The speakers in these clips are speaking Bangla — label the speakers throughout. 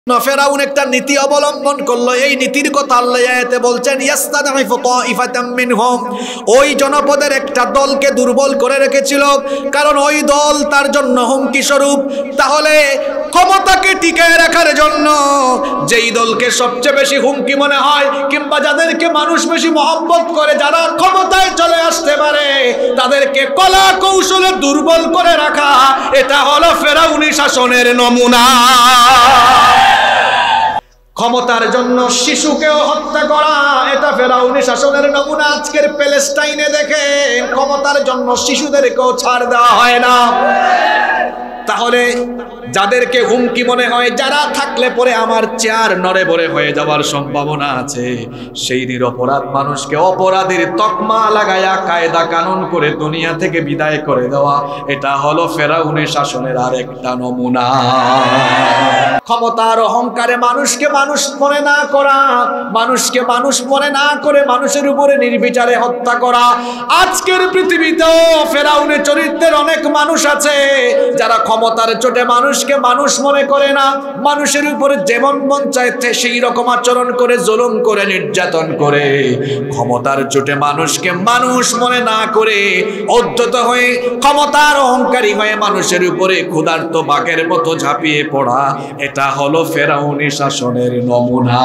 Speaker 1: ফেরাউন একটা নীতি অবলম্বন করলো। এই নীতির কথা আল্লাহ আয়াতে বলছেন, ইয়াস্তাদঈফু তাঈফাতাম মিনহুম, ওই জনপদের একটা দলকে দুর্বল করে রেখেছিল, কারণ ওই দল তার জন্য হুমকি স্বরূপ। তাহলে ক্ষমতাকে টিকায় রাখার জন্য যেই দলকে সবচেয়ে বেশি হুমকি মনে হয়, কিংবা যাদেরকে মানুষ বেশি মহব্বত করে, যারা ক্ষমতায় চলে আসতে পারে, তাদেরকে কলা কৌশলে দুর্বল করে রাখা, এটা হলো ফেরাউনি শাসনের নমুনা। ক্ষমতার জন্য শিশুকেও হত্যা করা, এটা ফেরাউনি শাসনের নমুনা। আজকের প্যালেস্টাইনে দেখেন, ক্ষমতার জন্য শিশুদেরকেও ছাড় দেওয়া হয় না। তাহলে যাদেরকে হুমকি মনে হয়, যারা থাকলে পরে আমার চেয়ার নড়ে বড়ে হয়ে যাওয়ার সম্ভাবনা আছে, সেই নিরপরাধ মানুষকে অপরাধীর তকমা লাগায়া কায়দা কানুন করে দুনিয়া থেকে বিদায় করে দেওয়া, এটা হলো ফেরাউনি শাসনের আরেকটা নমুনা। ক্ষমতার অহংকারে মানুষকে মানুষ মনে না করা, মানুষকে মানুষ মনে না করে মানুষের উপরে নির্বিচারে হত্যা করা। আজকের পৃথিবীতেও ফেরাউনের চরিত্রের অনেক মানুষ আছে, যারা ক্ষমতার চোটে মানুষকে মানুষ মনে করে না, মানুষের উপরে যেমন মন চাইছে সেই রকম আচরণ করে, জুলুম করে, নির্যাতন করে। ক্ষমতার চোটে মানুষকে মানুষ মনে না করে উদ্ধত হয়ে ক্ষমতার অহংকারী হয়ে মানুষের উপরে ক্ষুধার্ত বাঘের মতো ঝাঁপিয়ে পড়া, এটা হলো ফেরাউনি শাসনের নমুনা।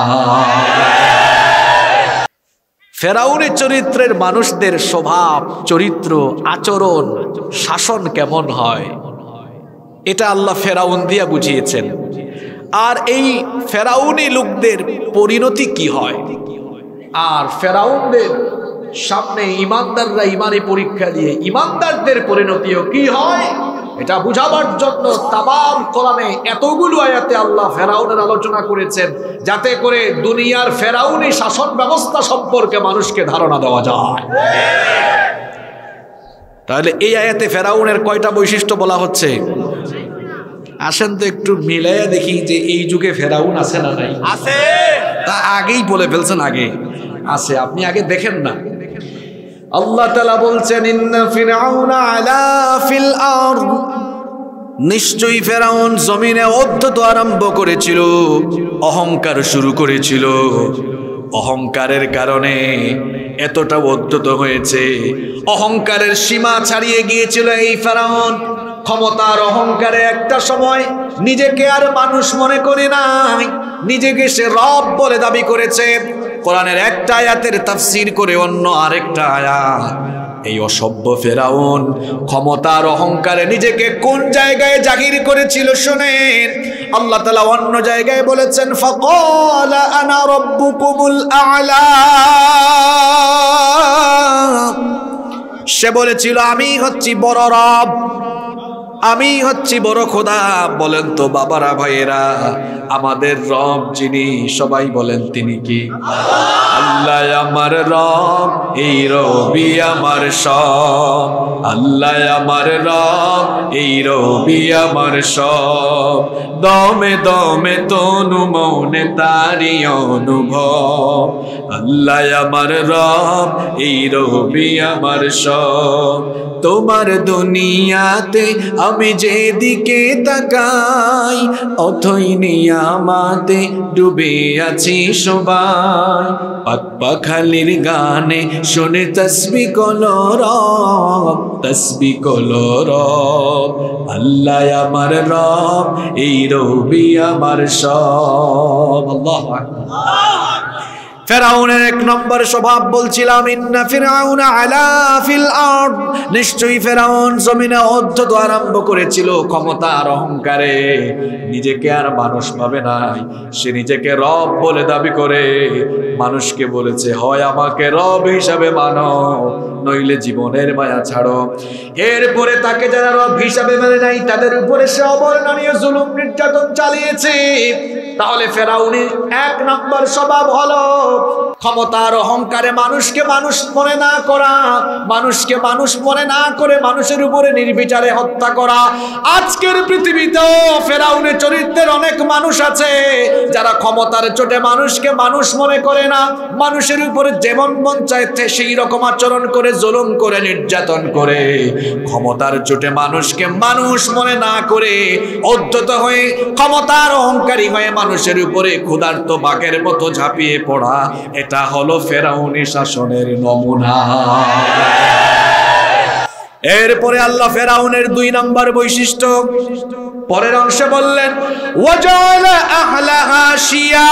Speaker 1: ফেরাউনি চরিত্রের মানুষদের স্বভাব, চরিত্র, আচরণ, শাসন কেমন হয়, এটা আল্লাহ ফেরাউন দিয়া বুঝিয়েছেন। আর এই ফেরাউনি লোকদের পরিণতি কি হয়, আর ফেরাউনদের সামনে ইমানদাররা ইমানি পরীক্ষা দিয়ে ইমানদারদের পরিণতিও কি হয়, এটা বুঝাবার জন্য তামাম কোরআনে এতগুলো আয়াতে আল্লাহ ফেরাউনের আলোচনা করেছেন, যাতে করে দুনিয়ার ফেরাউনি শাসন ব্যবস্থা সম্পর্কে মানুষকে ধারণা দেওয়া যায়। তাহলে এই আয়াতে ফেরাউনের কয়টা বৈশিষ্ট্য বলা হচ্ছে? আসেন তো একটু মিলাইয়া দেখি যে এই যুগে ফেরাউন আছে না নাই? আছে। তা আগেই বলে ফেলছেন, আগে আছে, আপনি আগে দেখেন না। আল্লাহ তাআলা বলছেন, ইন্না ফিরআউনা আলা ফিল আরদ, নিশ্চয়ই ফেরাউন জমিনে অধ্যত্ব আরম্ভ করেছিল, অহংকার শুরু করেছিল। অহংকারের কারণে এতটা অধ্যত্ত হয়েছে, অহংকারের সীমা ছাড়িয়ে গিয়েছিল এই ফেরাউন। ক্ষমতার অহংকারে একটা সময় নিজেকে আর মানুষ মনে করে নাই, নিজেকে সে রব বলে দাবি করেছে। কোরআনের একটা আয়াতের তাফসীর করে অন্য আরেকটা আয়াত। এই অসভ্য ফেরাউন ক্ষমতার অহংকারে নিজেকে কোন জায়গায় জাহির করেছিল শুনেন। আল্লাহ তাআলা অন্য জায়গায় বলেছেন, ফাকালা আনা রাব্বুকুমুল আ'লা, সে বলেছিল আমি হচ্ছি বড় রব, আমি হচ্ছি বড় খোদা। বলেন তো বাবারা, ভাইয়েরা, আমাদের রব যিনি, সবাই বলেন তিনি কি? আল্লাহ আমার রব, এই রবি আমার সব। আল্লাহ আমার রব, এই রবি আমার সব। দমে দমে তনু মনে তারি অনুভব। আল্লাহ আমার রব, এই রবি আমার সব। তোমার দুনিয়াতে আমি যেদিকে তাকাই, অথই নিয়ামতে ডুবে আছি সবাই। পাখালির গানে শুনে তাসবিহ করো রব, তাসবিহ করো রব। আল্লাহ আমার রব, এই রবি আমার সব। আল্লাহু আকবার। ফেরাউনের এক নম্বর স্বভাব বলছিলাম, ইন্না ফিরআউনা আলা ফিল আরদ, নিশ্চয়ই ফেরাউন জমিনে অধ্যত্ব আরম্ভ করেছিল ক্ষমতার অহংকারে। নিজেকে আর মানুষ ভাবে নাই, সে নিজেকে রব বলে দাবি করে। মানুষকে বলেছে, হয় আমাকে রব হিসাবে মানো, নইলে জীবনের মায়া ছাড়ো। এরপরে তাকে যারা রব হিসাবে মেনে নাই, তাদের উপরে সে অবর্ণনীয় জুলুম নির্যাতন চালিয়েছে। তাহলে ফেরাউনের এক নম্বর স্বভাব হলো ক্ষমতার অহংকারে মানুষকে মানুষ মনে না করা, মানুষকে মানুষ মনে না করে মানুষের উপরে নির্বিচারে হত্যা করা। আজকের পৃথিবীতেও ফেরাউনের চরিত্রের অনেক মানুষ আছে, যারা ক্ষমতার চোটে মানুষকে মানুষ মনে করে না, মানুষের উপরে যেমন মন চাইছে সেই রকম আচরণ করে, জুলুম করে, নির্যাতন করে। ক্ষমতার চোটে মানুষকে মানুষ মনে না করে উদ্ধত হয়ে ক্ষমতার অহংকারী হয়ে মানুষের উপরে ক্ষুধার্ত বাঘের মতো ঝাঁপিয়ে পড়া, এটা হলো ফেরাউনি শাসনের নমুনা। এরপরে আল্লাহ ফেরাউনের 2 নম্বর বৈশিষ্ট্য পরের অংশে বললেন, ওয়াজালা আহলাহা শিয়া,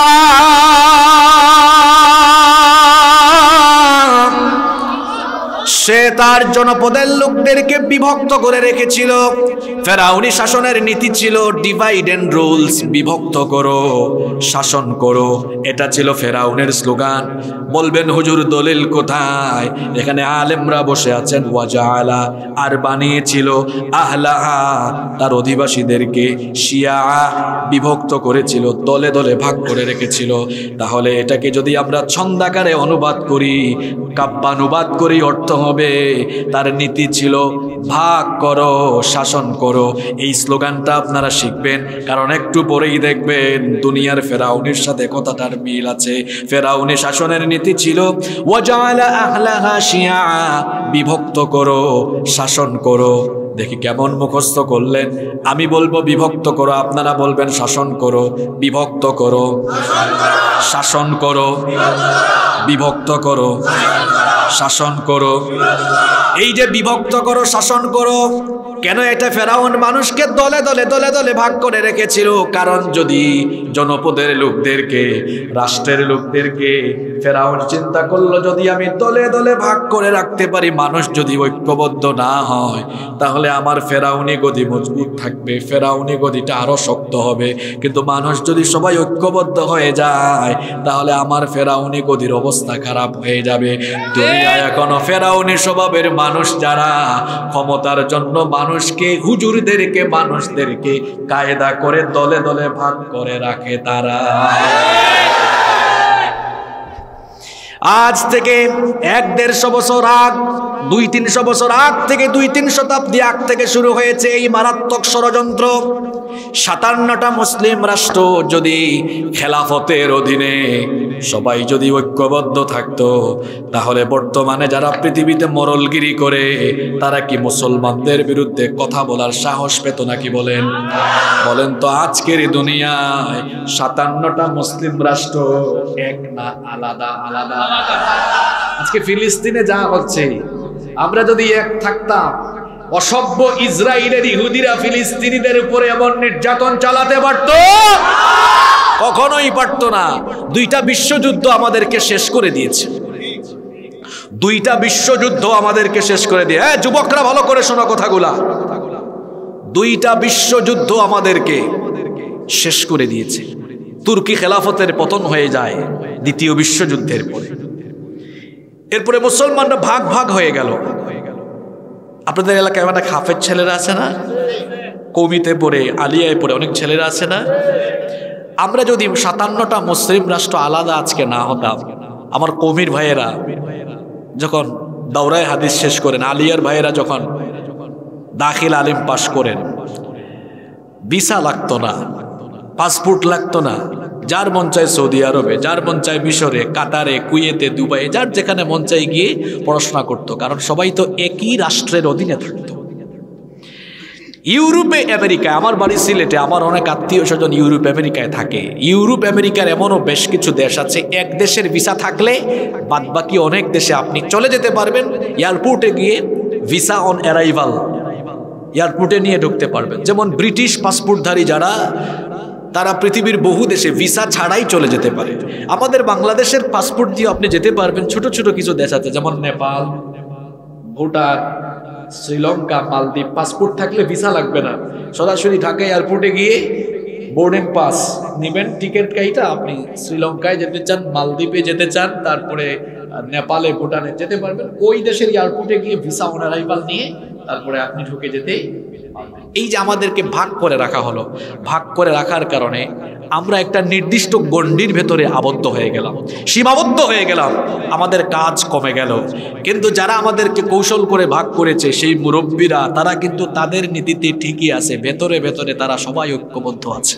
Speaker 1: সে তার জনপদের লোকদেরকে বিভক্ত করে রেখেছিল। ফেরাউনি শাসনের নীতি ছিল ডিভাইড এন্ড রুলস, বিভক্ত করো, শাসন করো, এটা ছিল ফেরাউনের স্লোগান। বলবেন হুজুর দলিল কোথায়? এখানে আলেমরা বসে আছেন। ওয়াজালা, আর বানিয়েছিল আহলাহা, তার অধিবাসীদেরকে শিয়া, বিভক্ত করেছিল, দলে দলে ভাগ করে রেখেছিল। তাহলে এটাকে যদি আমরা ছন্দাকারে অনুবাদ করি, কাব্যানুবাদ করি, অর্থ হবে তার নীতি ছিল ভাগ করো, শাসন করো। এই স্লোগানটা আপনারা শিখবেন, কারণ একটু পরেই দেখবেন দুনিয়ার ফেরাউনের সাথে কথাটার মিল আছে। ফেরাউনি শাসনের নীতি ছিল ওয়াজালা আহলাহা শিয়া, বিভক্ত করো, শাসন করো। দেখি কেমন মুখস্থ করলেন। আমি বলবো বিভক্ত করো, আপনারা বলবেন শাসন করো। বিভক্ত করো, শাসন করো, বিভক্ত করো, শাসন করো। এই যে বিভক্ত করো, শাসন করো, কেন এটা ফেরাউন মানুষকে দলে দলে দলে দলে ভাগ করে রেখেছিল? কারণ যদি জনপদের লোকদেরকে, রাষ্ট্রের লোকদেরকে, ফেরাউন চিন্তা করলো যদি আমি দলে দলে ভাগ করে রাখতে পারি, মানুষ যদি ঐক্যবদ্ধ না হয়, তাহলে আমার ফেরাউনি গদি মজবুত থাকবে, ফেরাউনি গদিটা আরো শক্ত হবে। কিন্তু মানুষ যদি সবাই ঐক্যবদ্ধ হয়ে যায়, তাহলে আমার ফেরাউনি গদির অবস্থা খারাপ হয়ে যাবে। দুনিয়ায় এখনো ফেরাউনি স্বভাবের মানুষ যারা ক্ষমতার জন্য মানুষকে, হুজুরদেরকে, মানুষদেরকে কায়দা করে দলে দলে ভাগ করে রাখে তারা। আজ থেকে 1-150 বছর আগ, 200-300 বছর আগ থেকে, 2-3 শতাব্দী আগ থেকে শুরু হয়েছে এই মারাত্মক ষড়যন্ত্র। 57টা মুসলিম রাষ্ট্র যদি খেলাফতের অধীনে সবাই যদি ঐক্যবদ্ধ থাকতো, তাহলে বর্তমানে যারা পৃথিবীতে মরলগিরি করে, তারা কি মুসলমানদের বিরুদ্ধে কথা বলার সাহস পেত নাকি? বলেন বলেন তো। আজকের দুনিয়ায় 57টা মুসলিম রাষ্ট্র এক না, আলাদা আলাদা। আজকে ফিলিস্তিনে যা হচ্ছে, আমরা যদি এক থাকতাম, অসভ্য ইসরায়েলের ইহুদিরা ফিলিস্তিনিদের উপরে এমন নির্যাতন চালাতে পারত? কখনোই পারত না। 2টা বিশ্বযুদ্ধ আমাদেরকে শেষ করে দিয়েছে। 2টা বিশ্বযুদ্ধ আমাদেরকে শেষ করে দিয়ে, যুবকরা ভালো করে শোনো কথাগুলা, 2টা বিশ্বযুদ্ধ আমাদেরকে শেষ করে দিয়েছে। তুর্কি খেলাফতের পতন হয়ে যায় 2য় বিশ্বযুদ্ধের পরে। এরপরে মুসলমানরা ভাগ ভাগ হয়ে গেল। আপনাদের এলাকায় একটা হাফেজ ছেলেরা আছে না? কওমিতে পড়ে, আলিয়ায় পড়ে অনেক ছেলেরা আছে না? আমরা যদি 57টা মুসলিম রাষ্ট্র আলাদা আজকে না হতাম, আমার কওমির ভাইয়েরা যখন দাওরায়ে হাদিস শেষ করেন, আলিয়ার ভাইয়েরা যখন দাখিল আলিম পাশ করেন, ভিসা লাগতো না, পাসপোর্ট লাগতো না। যার মন চায় সৌদি আরবে, যার মন চায় মিশরে, কাতারে, কুয়েতে, দুবাইয়ে, যার যেখানে মন চায় গিয়ে পড়াশোনা করতো, কারণ সবাই তো একই রাষ্ট্রের অধীনে থাকতো। ইউরোপে, আমেরিকায়, আমার বাড়ি সিলেটে, আমার অনেক আত্মীয় স্বজন ইউরোপ আমেরিকায় থাকে। ইউরোপ আমেরিকার এমনও বেশ কিছু দেশ আছে, এক দেশের ভিসা থাকলে বাদ বাকি অনেক দেশে আপনি চলে যেতে পারবেন। এয়ারপোর্টে গিয়ে ভিসা অন অ্যারাইভাল, এয়ারপোর্টে নিয়ে ঢুকতে পারবেন। যেমন ব্রিটিশ পাসপোর্টধারী যারা, তারা পৃথিবীর বহু দেশে ভিসা ছাড়াই চলে যেতে পারে। আমাদের বাংলাদেশের পাসপোর্ট দিয়ে আপনি যেতে পারবেন ছোট ছোট কিছু দেশ আছে, যেমন নেপাল, ভুটান, শ্রীলঙ্কা, মালদ্বীপ। পাসপোর্ট থাকলে ভিসা লাগবে না, সরাসরি ঢাকা এয়ারপোর্টে গিয়ে বোর্ডিং পাস নেবেন, টিকিট কাইটা আপনি শ্রীলঙ্কায় যেতে চান, মালদ্বীপে যেতে চান, তারপরে নেপালে, ভুটানে যেতে পারবেন। ওই দেশের এয়ারপোর্টে গিয়ে ভিসা অন অ্যারাইভাল নিয়ে তারপরে আপনি ঢুকে যেতেই। এই যে আমাদেরকে ভাগ করে রাখা হলো, ভাগ করে রাখার কারণে আমরা একটা নির্দিষ্ট গণ্ডির ভেতরে আবদ্ধ হয়ে গেলাম, সীমাবদ্ধ হয়ে গেলাম, আমাদের কাজ কমে গেল। কিন্তু যারা আমাদেরকে কৌশল করে ভাগ করেছে, সেই মুরব্বীরা, তারা কিন্তু তাদের নীতিতে ঠিকই আছে, ভেতরে ভেতরে তারা সবাই ঐক্যবদ্ধ আছে।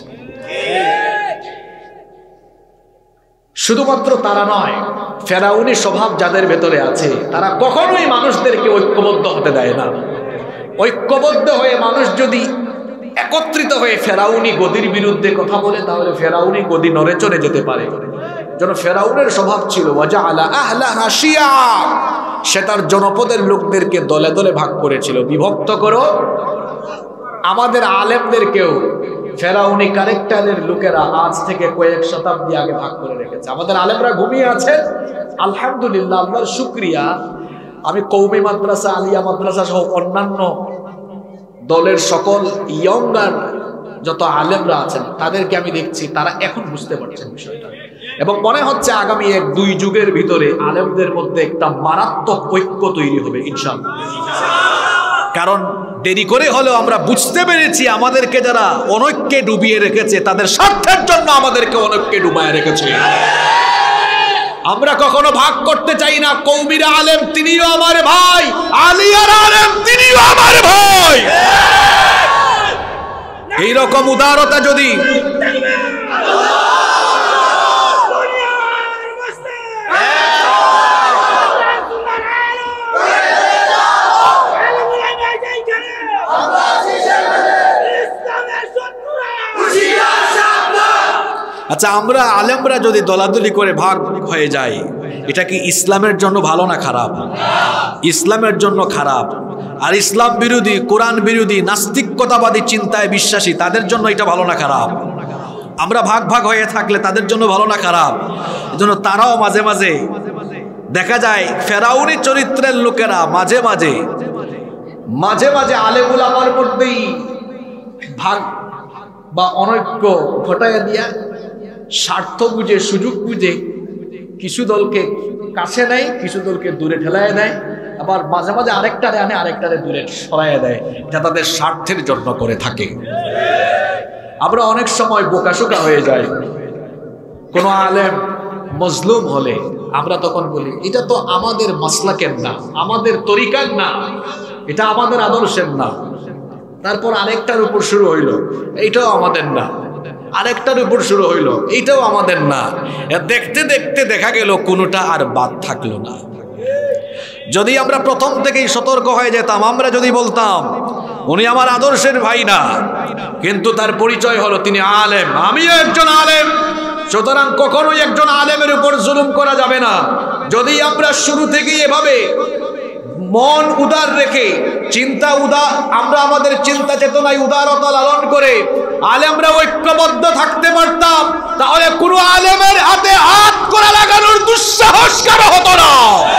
Speaker 1: শুধুমাত্র তারা নয়, ফেরাউনি স্বভাব যাদের ভেতরে আছে, তারা কখনোই মানুষদেরকে ঐক্যবদ্ধ হতে দেয় না। ঐক্যবদ্ধ হয়ে মানুষ যদি একত্রিত হয়ে ফেরাউনি গদির বিরুদ্ধে কথা বলে, তাহলে ফেরাউনি গদি নড়ে চড়ে যেতে পারে। যেন ফেরাউনের স্বভাব ছিল ওয়াজআলা আহলাহা শিয়া, সে তার জনপদের লোকদেরকে দলে দলে ভাগ করেছিল, বিভক্ত করো। আমাদের আলেমদেরকেও ফেরাউনি ক্যারেক্টারের লোকেরা আজ থেকে কয়েক শতাব্দী আগে ভাগ করে রেখেছে। আমাদের আলেমরা ঘুমিয়ে আছে, আলহামদুলিল্লাহ, আল্লাহর শুকরিয়া। আমি কওমি মাদ্রাসা, আলিয়া মাদ্রাসা সহ অন্যান্য দলের সকল ইয়ঙ্গার যত আলেমরা আছেন তাদেরকে আমি দেখছি তারা এখন বুঝতে পারছেন বিষয়টা, এবং মনে হচ্ছে আগামী 1-2 যুগের ভিতরে আলেমদের মধ্যে একটা মারাত্মক ঐক্য তৈরি হবে ইনশাআল্লাহ। কারণ দেরি করে হলেও আমরা বুঝতে পেরেছি আমাদেরকে যারা অনৈক্যে ডুবিয়ে রেখেছে তাদের স্বার্থের জন্য আমাদেরকে অনৈক্যে ডুবায় রেখেছে। আমরা কখনো ভাগ করতে চাই না। কওমির আলেম তিনিও আমার ভাই, আলিয়ার আলেম তিনিও আমার ভাই। এইরকম উদারতা যদি আচ্ছা, আমরা আলেমরা যদি দলাদলি করে ভাগ হয়ে যাই, এটা কি ইসলামের জন্য ভালো না খারাপ? ইসলামের জন্য খারাপ। আর ইসলাম বিরোধী, কোরআন বিরোধী, নাস্তিকতাবাদী চিন্তায় বিশ্বাসী তাদের জন্য এটা ভালো না খারাপ? আমরা ভাগ ভাগ হয়ে থাকলে তাদের জন্য ভালো না খারাপ? এজন্য তারাও মাঝে মাঝে দেখা যায় ফেরাউনি চরিত্রের লোকেরা মাঝে মাঝে আলেম উলামার মধ্যেই ভাগ বা অনৈক্য ঘটাইয়া দিয়া স্বার্থ বুঝে, সুযোগ বুঝে কিছু দলকে কাছে নেয়, কিছু দলকে দূরে ঠেলায় দেয়, আবার মাঝে মাঝে আরেকটারে আনে, আরেকটারে দূরে সরাইয়া দেয়। এটা তাদের স্বার্থের জন্য করে থাকে। আমরা অনেক সময় বোকাশোকা হয়ে যাই। কোনো আলেম মজলুম হলে আমরা তখন বলি এটা তো আমাদের মাসলাকের না, আমাদের তরিকার না, এটা আমাদের আদর্শের না। তারপর আরেকটার উপর শুরু হইল, এইটাও আমাদের না, আরেকটার উপর শুরু হইল, এইটাও আমাদের না। দেখতে দেখতে দেখা গেল কোনোটা আর বাদ থাকলো না। যদি আমরা প্রথম থেকেই সতর্ক হয়ে যেতাম, আমরা যদি বলতাম উনি আমার আদর্শের ভাই না, কিন্তু তার পরিচয় হলো তিনি আলেম, আমিও একজন আলেম, সুতরাং কখনোই একজন আলেমের উপর জুলুম করা যাবে না। যদি আমরা শুরু থেকেই এভাবে মন উদার রেখে, চিন্তা উদার, আমরা আমাদের চিন্তা চেতনায় উদারতা লালন করে আলেমরা ঐক্যবদ্ধ থাকতে পারতাম, তাহলে কোন আলেমের হাতে হাত করা লাগানোর দুঃসাহস কারো হতো না।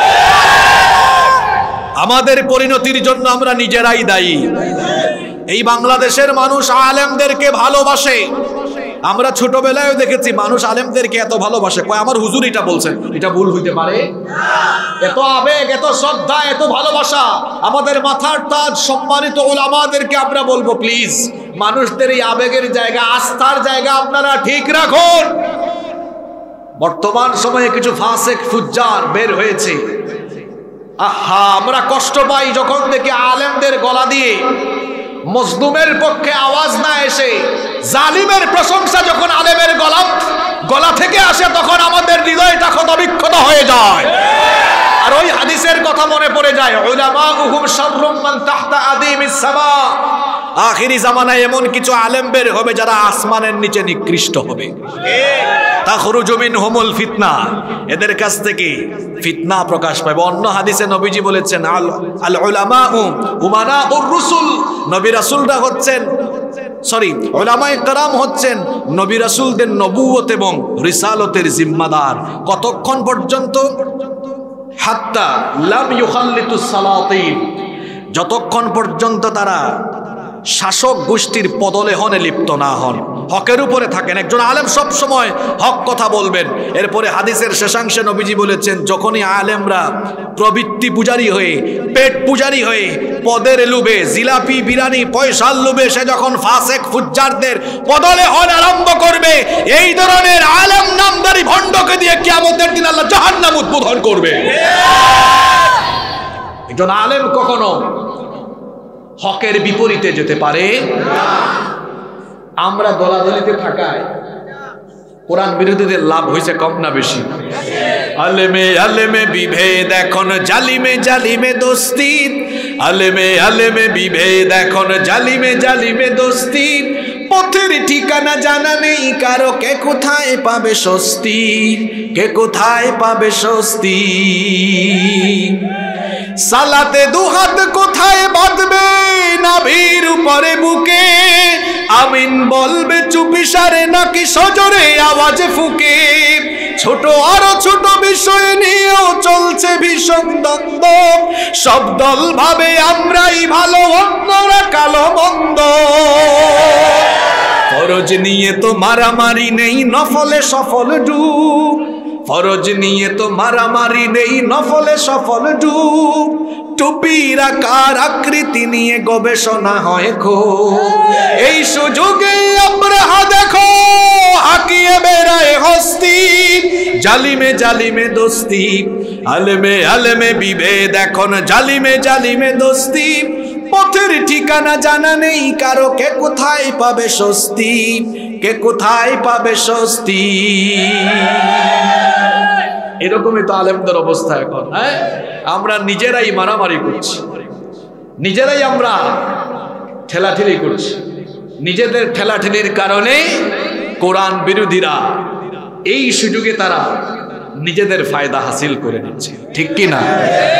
Speaker 1: আমাদের পরিণতির জন্য আমরা নিজেরাই দায়ী। এই বাংলাদেশের মানুষ আলেমদেরকে ভালোবাসে। আমরা ছোটবেলায় দেখেছি মানুষ আলেমদেরকে এত ভালোবাসে, কয় আমার হুজুর এটা বলছেন, এটা ভুল হইতে পারে? এত আবেগ, এত শ্রদ্ধা, এত ভালোবাসা। আমাদের মাথার তাজ সম্মানিত উলামাদেরকে আমরা বলবো, প্লিজ মানুষদের এই আবেগের জায়গা, আস্থার জায়গা আপনারা ঠিক রাখুন। বর্তমান সময়ে কিছু ফাসেক ফুজ্জার বের হয়েছে। আহা, আমরা কষ্ট পাই যখন দেখি আলেমদের গলা দিয়ে মজলুমের পক্ষে আওয়াজ না এসে জালিমের প্রশংসা যখন আলেমের গলা থেকে আসে, তখন আমাদের হৃদয়টা ক্ষতবিক্ষত হয়ে যায়। আর ওই হাদিসের কথা মনে পড়ে যায়, উলামাউহুম শাররুম মান তাহতা আদিমিস সামা। আখিরি জামানায় এমন কিছু আলেম বের হবে যারা আসমানের নিচে নিকৃষ্ট হবে। তাখরুজু মিনহুমুল ফিতনা, এদের কাছ থেকে ফিতনা প্রকাশ পাবে। অন্য হাদিসে নবীজি বলেছেন, আল উলামাউ উমানাউর রাসূল, নবী রাসূলরা হচ্ছেন, উলামায়ে কেরাম হচ্ছেন নবী রাসূলদের নবুয়ত এবং রিসালতের জিম্মাদার। কতক্ষণ পর্যন্ত? হাত্তা লাম ইউখাল্লিতুস সালাতিন, যতক্ষণ পর্যন্ত তারা শাসক গোষ্ঠীর পদলেহনে লিপ্ত না হন, হকের উপরে থাকেন। একজন আলেম সব সময় হক কথা বলবেন। এরপরে হাদিসের শেষাংশে নবীজি বলেছেন, যখনই আলেমরা প্রবৃত্তি পূজারী হয়ে, পেট পূজারী হয়ে, পদের লোভে, জিলাপি বিরানি পয়সার লোভে সে যখন ফাসেক ফুজ্জারদের পদলেহন আরম্ভ করবে, এই ধরনের আলেম নামদারি ভণ্ডকে দিয়ে কিয়ামতের দিন আল্লাহ জাহান্নাম উদ্বোধন করবে। একজন আলেম কখনো হকের বিপরীতে যেতে পারে না। আমরা দলাদলিতে থাকায় কোরআন বিরোধীদের লাভ হয়েছে কম না বেশি? আলেমে আলেমে বিভেদ, এখন জালিমে জালিমে দোস্তি, আলেমে আলেমে বিভেদ এখন, জালিমে জালিমে দোস্তি, পথের ঠিকানা জানা নেই কারো, কে কোথায় পাবে স্বস্তি, কে কোথায় পাবে স্বস্তি। সালাতে দুহাত কোথায় বাঁধবে, নাভির উপরে বুকে, আমিন বলবে চুপিসারে নাকি সজোরে আওয়াজে ফুকে। ছোট আরো ছোট বিষয় নিয়েও চলছে ভীষণ দ্বন্দ্ব, সব দল ভাবে আমরাই ভালো, অন্যরা কালো মন্দ। ফরজ নিয়ে তো মারামারি নেই, নফলে সফল ডুব, ফরজ নিয়ে তো মারামারি নেই, নফলে সফল ডুব। টুপির আকার আকৃতি নিয়ে গবেষণা হয় খুব, এই সুযোগে আব্রাহা দেখো হাকিয়ে বেড়ায় হস্তি। জালিমে জালিমে দোস্তি, আলেমে আলেমে বিভেদ এখন, জালিমে জালিমে দোস্তি, পথের ঠিকানা জানা নেই কারো, কে কোথায় পাবে স্বস্তি, কে কোথায় পাবে স্বস্তি। এরকমই তো আলেমদের অবস্থা এখন। হ্যাঁ, আমরা নিজেরাই মারামারি করছি, নিজেরাই আমরা ঠেলাঠেলি করছি, নিজেদের ঠেলাঠেলির কারণে কোরআন বিরোধীরা এই সুযোগে তারা নিজেদের ফায়দা হাসিল করে নিচ্ছে, ঠিক কি না?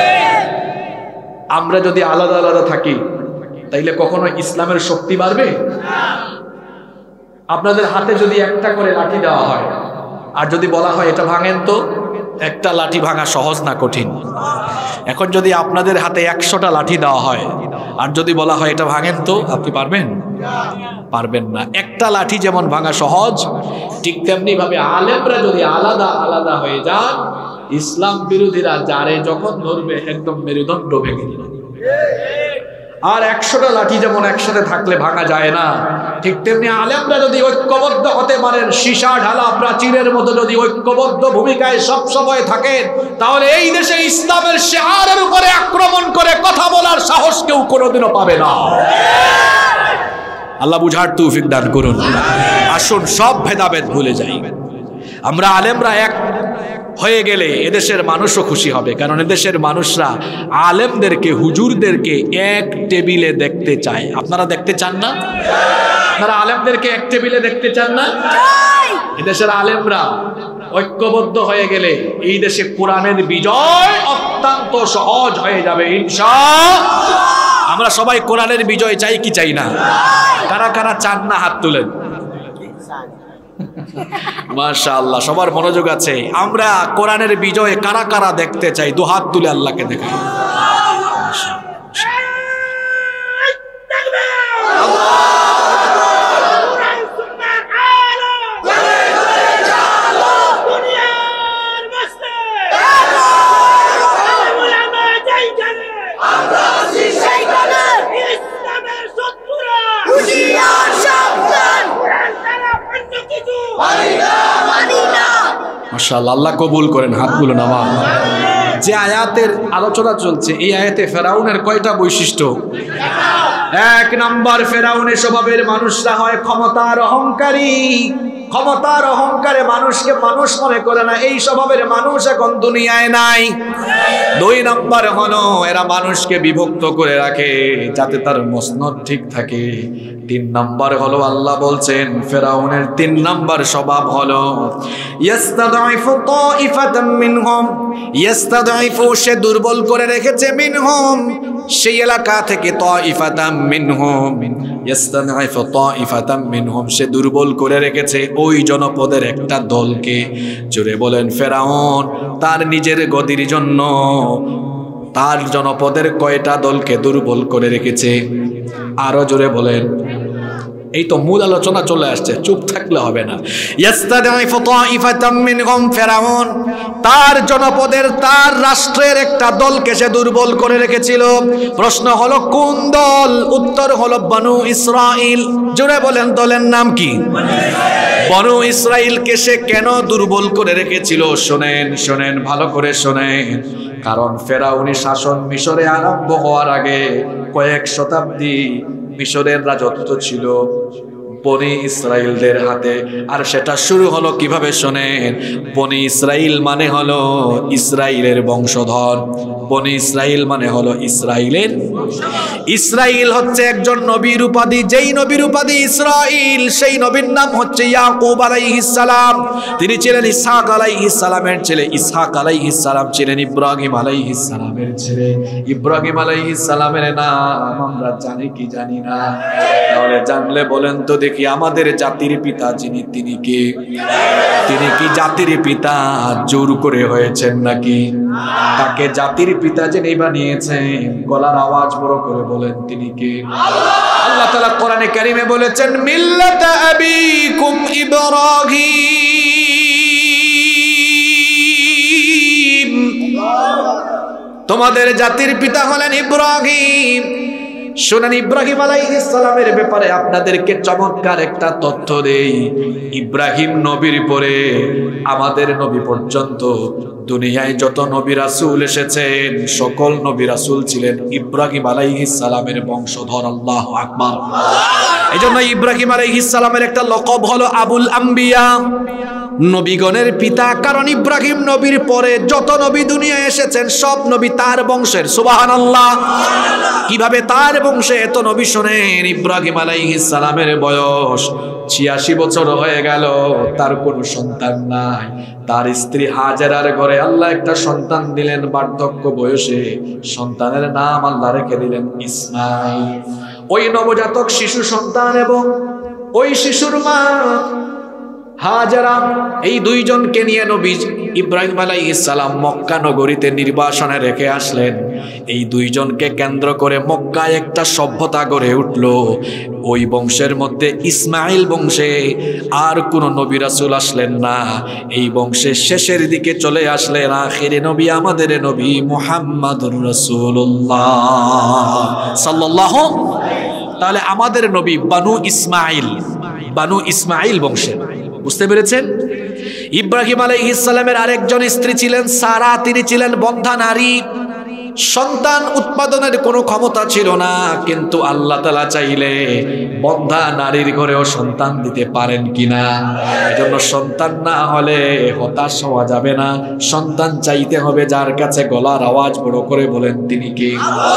Speaker 1: আমরা যদি আলাদা আলাদা থাকি তাইলে কখনো ইসলামের শক্তি বাড়বে? আপনাদের হাতে যদি একটা করে লাঠি দেওয়া হয় আর যদি বলা হয় এটা ভাঙেন, তো একটা লাঠি ভাঙা সহজ না কঠিন? এখন যদি আপনাদের হাতে 100টা লাঠি দেওয়া হয় আর যদি বলা হয় এটা ভাঙেন, তো আপনি পারবেন? পারবেন না। একটা লাঠি যেমন ভাঙা সহজ, ঠিক তেমনি ভাবে আলেমরা যদি আলাদা আলাদা হয়ে যান, ইসলাম বিরোধীরা যারে যখন ধরবে একদম মেরুদণ্ড ভেঙে দিবে। আর 100টা লাঠি যেমন একসাথে থাকলে ভাঙা যায় না, ঠিক তেমনি আলেমরা যদি ঐক্যবদ্ধ হতে পারেন, সীসা ঢালা প্রাচীরের মতো যদি ঐক্যবদ্ধ ভূমিকায় সব সময় থাকেন, তাহলে এই দেশে ইসলামের শিআরের উপরে আক্রমণ করে কথা বলার সাহস কেউ কোনোদিনও পাবে না। আল্লাহ বুঝার তৌফিক দান করুন। আসুন সব ভেদাভেদ ভুলে যাই, আমরা আলেমরা এক হয়ে গেলে এদেশের মানুষও খুশি হবে, কারণ এদেশের মানুষরা আলেমদেরকে, হুজুরদেরকে এক টেবিলে দেখতে চায়। আপনারা দেখতে চান না? আপনারা আলেমদেরকে এক টেবিলে দেখতে চান না? এদেশের আলেমরা ঐক্যবদ্ধ হয়ে গেলে এই দেশে কোরআনের বিজয় অত্যন্ত সহজ হয়ে যাবে ইনশাআল্লাহ। আমরা সবাই কোরআনের বিজয় চাই কি চাই না? কারা কারা চান না হাত তুলেন। মাশাআল্লাহ, সবার মনোযোগ আছে। আমরা কোরআনের বিজয় কারা কারা দেখতে চাই? দু হাত তুলে আল্লাহকে দেখাই। মাশাআল্লাহ, আল্লাহ কবুল করেন, হাতগুলো নামা। যে আয়াতের আলোচনা চলছে, এই আয়াতে ফেরাউনের কয়টা বৈশিষ্ট্য? 1 নাম্বার, ফেরাউনের স্বভাবের মানুষরা হয় ক্ষমতার অহংকারী, ক্ষমতার অহংকারে মানুষকে মানুষ মনে করে না, এই স্বভাবের মানুষ এখন দুনিয়ায় নাই। 2 নাম্বার হলো এরা মানুষকে বিভক্ত করে রাখে যাতে তার মসনদ ঠিক থাকে। 3 নাম্বার হলো আল্লাহ বলছেন ফেরাউনের 3 নাম্বার স্বভাব হলো ইস্তাদাইফু তাইফাতাম মিনহুম, ইস্তাদাইফু সে দুর্বল করে রেখেছে, মিনহুম সেই এলাকা থেকে, তাইফাতাম মিনহুম, ইস্তাদাইফু তাইফাতাম মিনহুম সে দুর্বল করে রেখেছে ওই জনপদের একটা দলকে। জোরে বলেন, ফেরাউন তার নিজের গদির জন্য তার জনপদের কয়টা দলকে দুর্বল করে রেখেছে? আরো জোরে বলেন। এই তো মূল আলোচনা চলে আসছে, চুপ থাকলে হবে না। ইস্তাদাইফু তাইফাতাম মিনহুম, ফেরাউন তার জনপদের, তার রাষ্ট্রের একটা দলকে সে দুর্বল করে রেখেছিল। প্রশ্ন হলো কোন দল? উত্তর হলো বনু ইসরাইল। জোরে বলেন, দলের নাম কি? বনু ইসরাইলকে সে কেন দুর্বল করে রেখেছিল? শোনেন শোনেন, ভালো করে শোনেন। কারণ ফেরাউনি শাসন মিশরে আরম্ভ হওয়ার আগে কয়েক শতাব্দী মিশরের রাজত্ব ছিল বনি ইসরাইলদের হাতে। আর সেটা শুরু হলো কিভাবে শোনেন, বনি ইসরাইল মানে হলো ইসরাইলের বংশধর। বনি ইসরাইল মানে হলো ইসরাইলের, ইসরাইল হচ্ছে একজন নবীর উপাধি। যেই নবীর উপাধি ইসরাইল, সেই নবীর নাম হচ্ছে ইয়াকুব আলাইহিস সালাম। তিনি ছিলেন ইসহাক আলাইহিস সালামের ছেলে, ইসহাক আলাইহিস সালাম ছিলেন ইব্রাহিম আলাইহিস সালামের ছেলে। ইব্রাহিম আলাইহিস সালামের নাম আমরা জানি কি জানি না? তাহলে জানলে বলেন তো দেখি, আমাদের জাতির পিতা যিনি, তিনি কে? তিনি কি জাতির পিতা জোর করে হয়েছেন নাকি? তাকে জাতির পিতা যিনি বানিয়েছেন, গলার আওয়াজ বড় করে বলেন তিনি কে? আল্লাহ তাআলা কোরআনে কারিমে বলেছেন, মিল্লাতা আবিকুম ইব্রাহিম, তোমাদের জাতির পিতা হলেন ইব্রাহিম। শুনেন, ইব্রাহিম আলাইহিস সালামের ব্যাপারে আপনাদেরকে চমৎকার একটা তথ্য দেই। ইব্রাহিম নবীর পরে আমাদের নবী পর্যন্ত দুনিয়ায় যত নবী রাসূল এসেছেন, সকল নবী রাসূল ছিলেন ইব্রাহিম আলাইহিস সালামের বংশধর। আল্লাহু আকবার। এইজন্য ইব্রাহিম আলাইহিস সালামের একটা লকব হলো আবুল আম্বিয়া, নবীগণের পিতা। কারণ ইব্রাহিম নবীর পরে যত নবী দুনিয়ায় এসেছেন, সব নবী তার বংশের। সুবহানাল্লাহ। কিভাবে তার বংশে এত নবী? শোনেন, ইব্রাহিম আলাইহিস সালামের বয়স 86 বছর হয়ে গেল, তার কোনো সন্তান নাই। তার স্ত্রী হাজেরার ঘরে আল্লাহ একটা সন্তান দিলেন বার্ধক্য বয়সে। সন্তানের নাম আল্লাহ রেখে দিলেন ইসমাইল। ওই নবজাতক শিশু সন্তান এবং ওই শিশুর মা হাজেরা, এই দুইজনকে নিয়ে নবী ইব্রাহিম আলাইহিস সালাম মক্কা নগরীতে নির্বাসনে রেখে আসলেন। এই দুইজনকে কেন্দ্র করে মক্কায় একটা সভ্যতা গড়ে উঠল। ওই বংশের মধ্যে ইসমাইল বংশে আর কোন নবী রাসূল আসলেন না। এই বংশের শেষের দিকে চলে আসলেন আখিরে নবী, আমাদের নবী মুহাম্মাদুর রাসূলুল্লাহ সাল্লাল্লাহু। তাহলে আমাদের নবী বানু ইসমাইল, বানু ইসমাইল বংশের। বুঝতে পেরেছেন? ইব্রাহিম আলাইহিস সালামের আরেকজন স্ত্রী ছিলেন সারা, তিনি ছিলেন বন্ধ্যা নারী। সন্তান উৎপাদনের কোনো ক্ষমতা ছিল না, কিন্তু আল্লাহ তাআলা চাইলে বন্ধ্যা নারীর ঘরেও সন্তান দিতে পারেন কিনা। এজন্য সন্তান না হলে হতাশ হওয়া যাবে না, সন্তান চাইতে হবে যার কাছে। গলার আওয়াজ বড় করে বলেন তিনি কে?